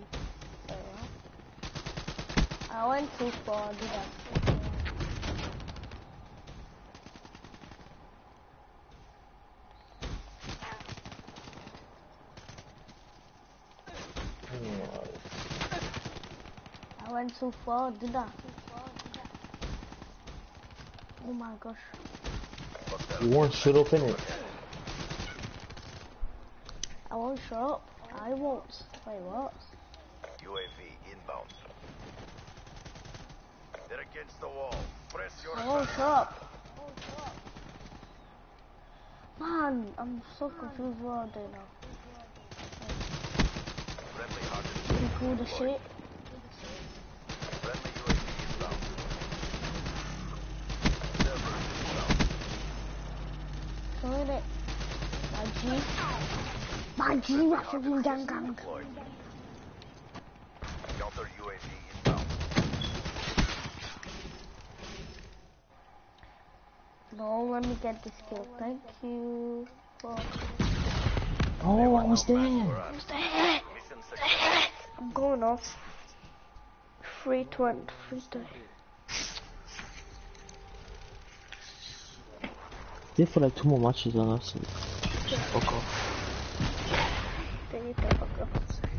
I went too far, did I? I went too far, did I? Oh my gosh. You won't shut up, innit? I won't shut up. I won't. Wait, what? U A V inbound. They're against the wall. Press your I won't shut up. Man, I'm so confused what I'm doing now. friendly hostage. You cool the shit? Friendly U A V inbound. Server inbound. Throwing it. My G. My G, my fucking gang gang. Deployed. Counter U A V inbound. No, let me get this kill. Thank you. For... Oh, I was there. I was there. I'm going off. Free twenty. Free twenty. They for like two more matches on us. Fuck off. Then you can fuck off.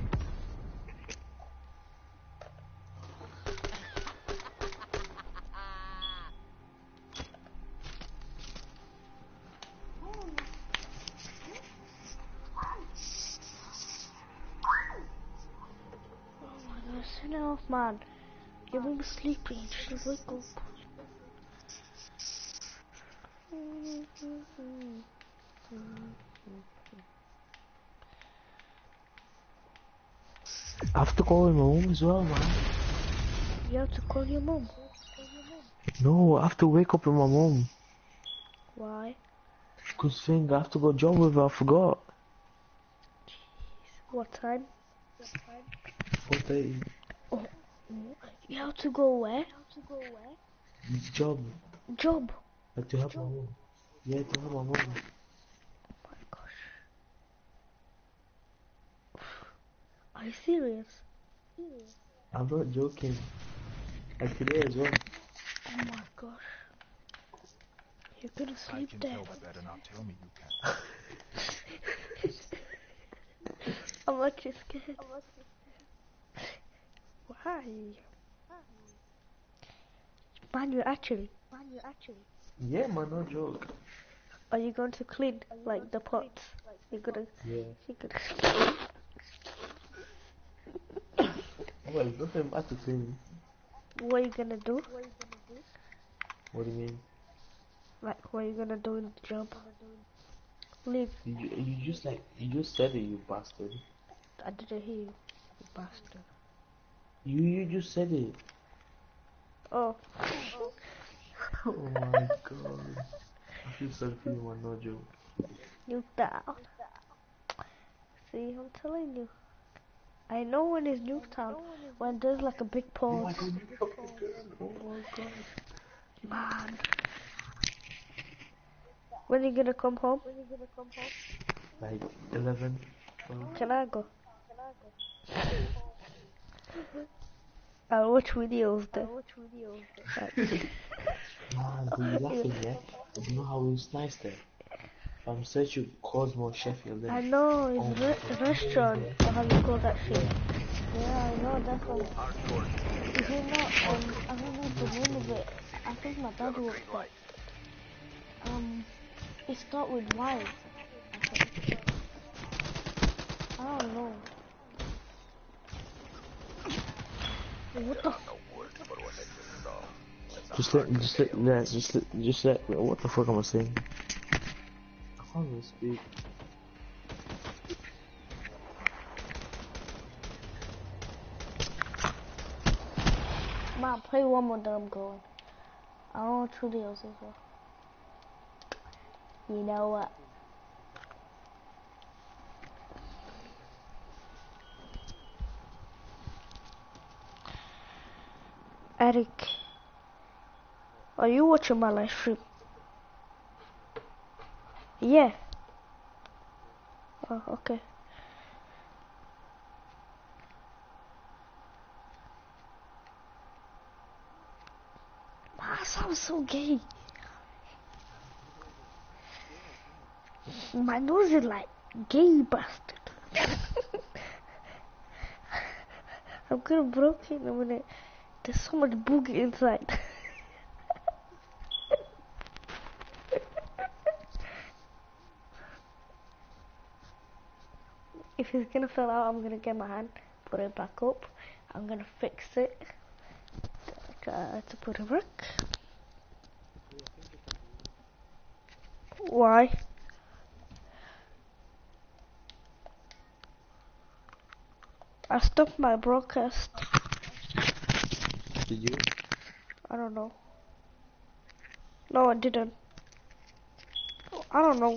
Turn it off, man. You're really sleepy. You should wake up. I have to call my mom as well, man. You have to call your mom. No, I have to wake up with my mom. Why? Cause thing, I have to go job with her. I forgot. Jeez. What time? What time? four thirty. Oh, you have to go where? Job. Job. Like to help my mom. Yeah, to help my mom. Oh my gosh. Are you serious? I'm not joking. Like today as well. Oh my gosh. You're gonna I sleep can there. tell, but better not tell me you can. I'm actually scared. Why? Man, you actually. Man, you actually. Yeah, man, no joke. Are you going to clean like the pots? You're gonna. Yeah. You're gonna. Well, it's nothing bad to clean. What are you gonna do? What do you mean? Like, what are you gonna do in the job? Leave. You, you just like, you just said it, you bastard. I didn't hear you, you bastard. You, you just said it. Oh. Oh my god. I feel sorry for you, man, no joke. You down. See, I'm telling you. I know when it's Nuketown, when there's like a big pause. Oh my god, you fucking good. Oh my god. Man. When are you gonna come home? Like eleven. twelve. Can I go? I'll watch videos then. Like, Man, but you laughing, yeah? But you know how it's nice there? If I'm searching Cosmo Sheffield, then I know, it's oh a re restaurant, or how you call that shit. Yeah, I know, that one. Is it not, um, I don't know the name of it. I think my dad works there. Um, it starts with Y, I think. I don't know. What the? No words for what I just saw. That's Just a let, just let, let, just let, just let, what the fuck am I saying? I can't even speak. Man, play one more then I'm going. I don't want two deals as well. You know what? Eric, are you watching my live stream? Yeah. Oh, okay. That sounds so gay. My nose is like gay bastard. I'm gonna broke it in a minute. There's so much boogie inside. If it's gonna fall out, I'm gonna get my hand, put it back up. I'm gonna fix it. Try to put it back. Why? I stopped my broadcast. Did you? I don't know. No, I didn't. I don't know.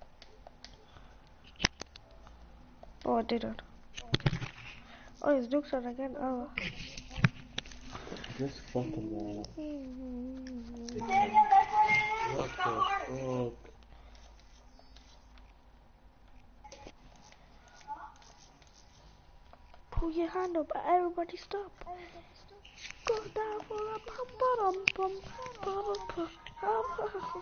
Oh, I didn't. Oh, it's Duke's on again. Oh. Just fucking man. What the fuck? Pull your hand up, everybody stop. Go down for a bum bum bum bum bum bum.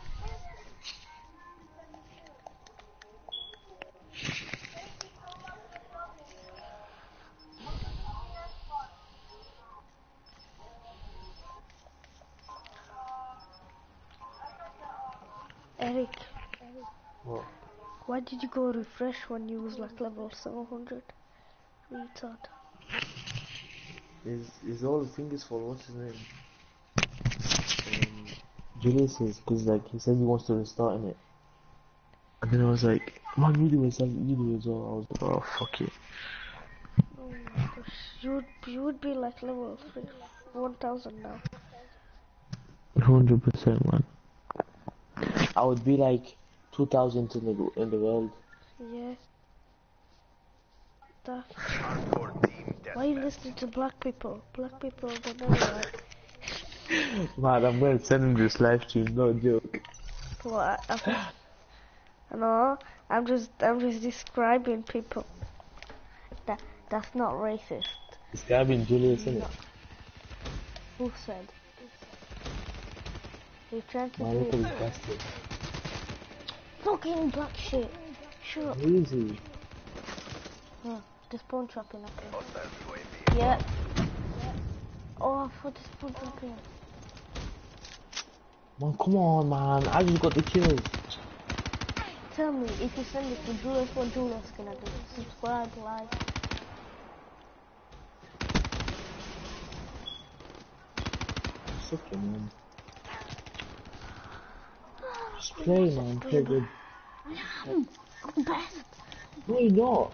Eric, What? why did you go refresh when you was like level seven hundred? Retard. Is is all the thing is for what's his name? Um, Julius is because like he said he wants to restart in it, and then I was like, "Man, you do it, you do it as well." I was like, "Oh fuck it." Oh my gosh, you would you would be like level three, one thousand now. Hundred percent, man. I would be like two thousand in the in the world. Yeah. That. Why are you listening to black people? Black people, they never like. Man, I'm gonna send him this live stream, no joke. What? I, I know. I'm just, I'm just describing people. That, that's not racist. Describing Julius, isn't it? Who said? You're trying to Man, look at do this bastard. fucking black shit. Shut up. Easy. Yeah, the spawn trapping up here. Yeah. Oh, I thought the spawn trapping. Man, come on, man. I just got the kills. Tell me if you send it to Julius, what Julius gonna do? Subscribe, like. Suck it, man. Just play, man. Play good. I am. I'm the best. No, you're not.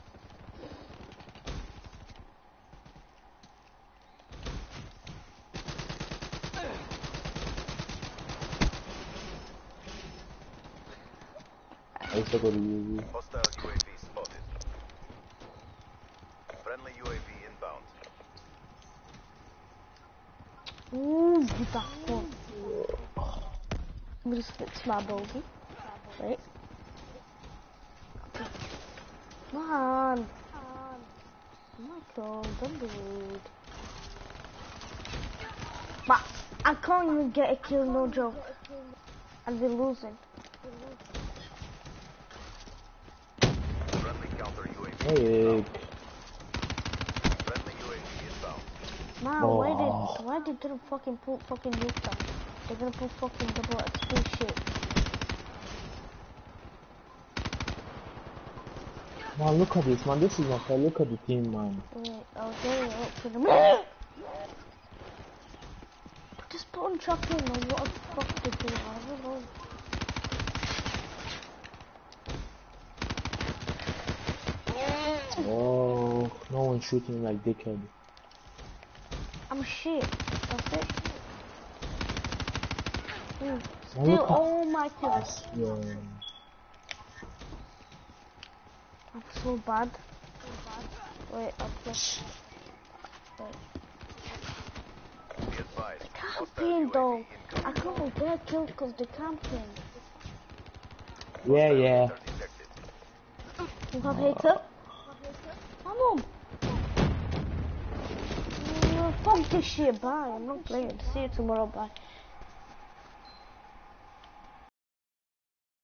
I still got a U A V. Hostile U A V spotted. Friendly U A V inbound. Ooh, get that one. I'm gonna switch my bogey. Right. Come on. Michael, don't be rude. But I can't even get a kill, no joke. And we're losing. Friendly counter U A V Hey. inbound. Friendly U A V inbound. Man, Oh. why did why did they fucking put fucking nuke down? They're gonna put fucking double X P shit. Man, look at this, man. This is not fair. Look at the team, man. Wait, I'll get it up to the Just put on chopping or what the fuck to do, I don't know. Oh, no one's shooting like dickhead. I'm shit. That's it. Ooh, Now still, look how- oh my god. Yeah. I'm so bad. Wait, I'll play. Wait. Be advised. Hostile Camping U A V though. I incoming. can't get killed because they're camping. Yeah, yeah. Hostile detected. You have hater? Come on. Mm, fuck this shit, bye. I'm not playing. See you tomorrow, bye.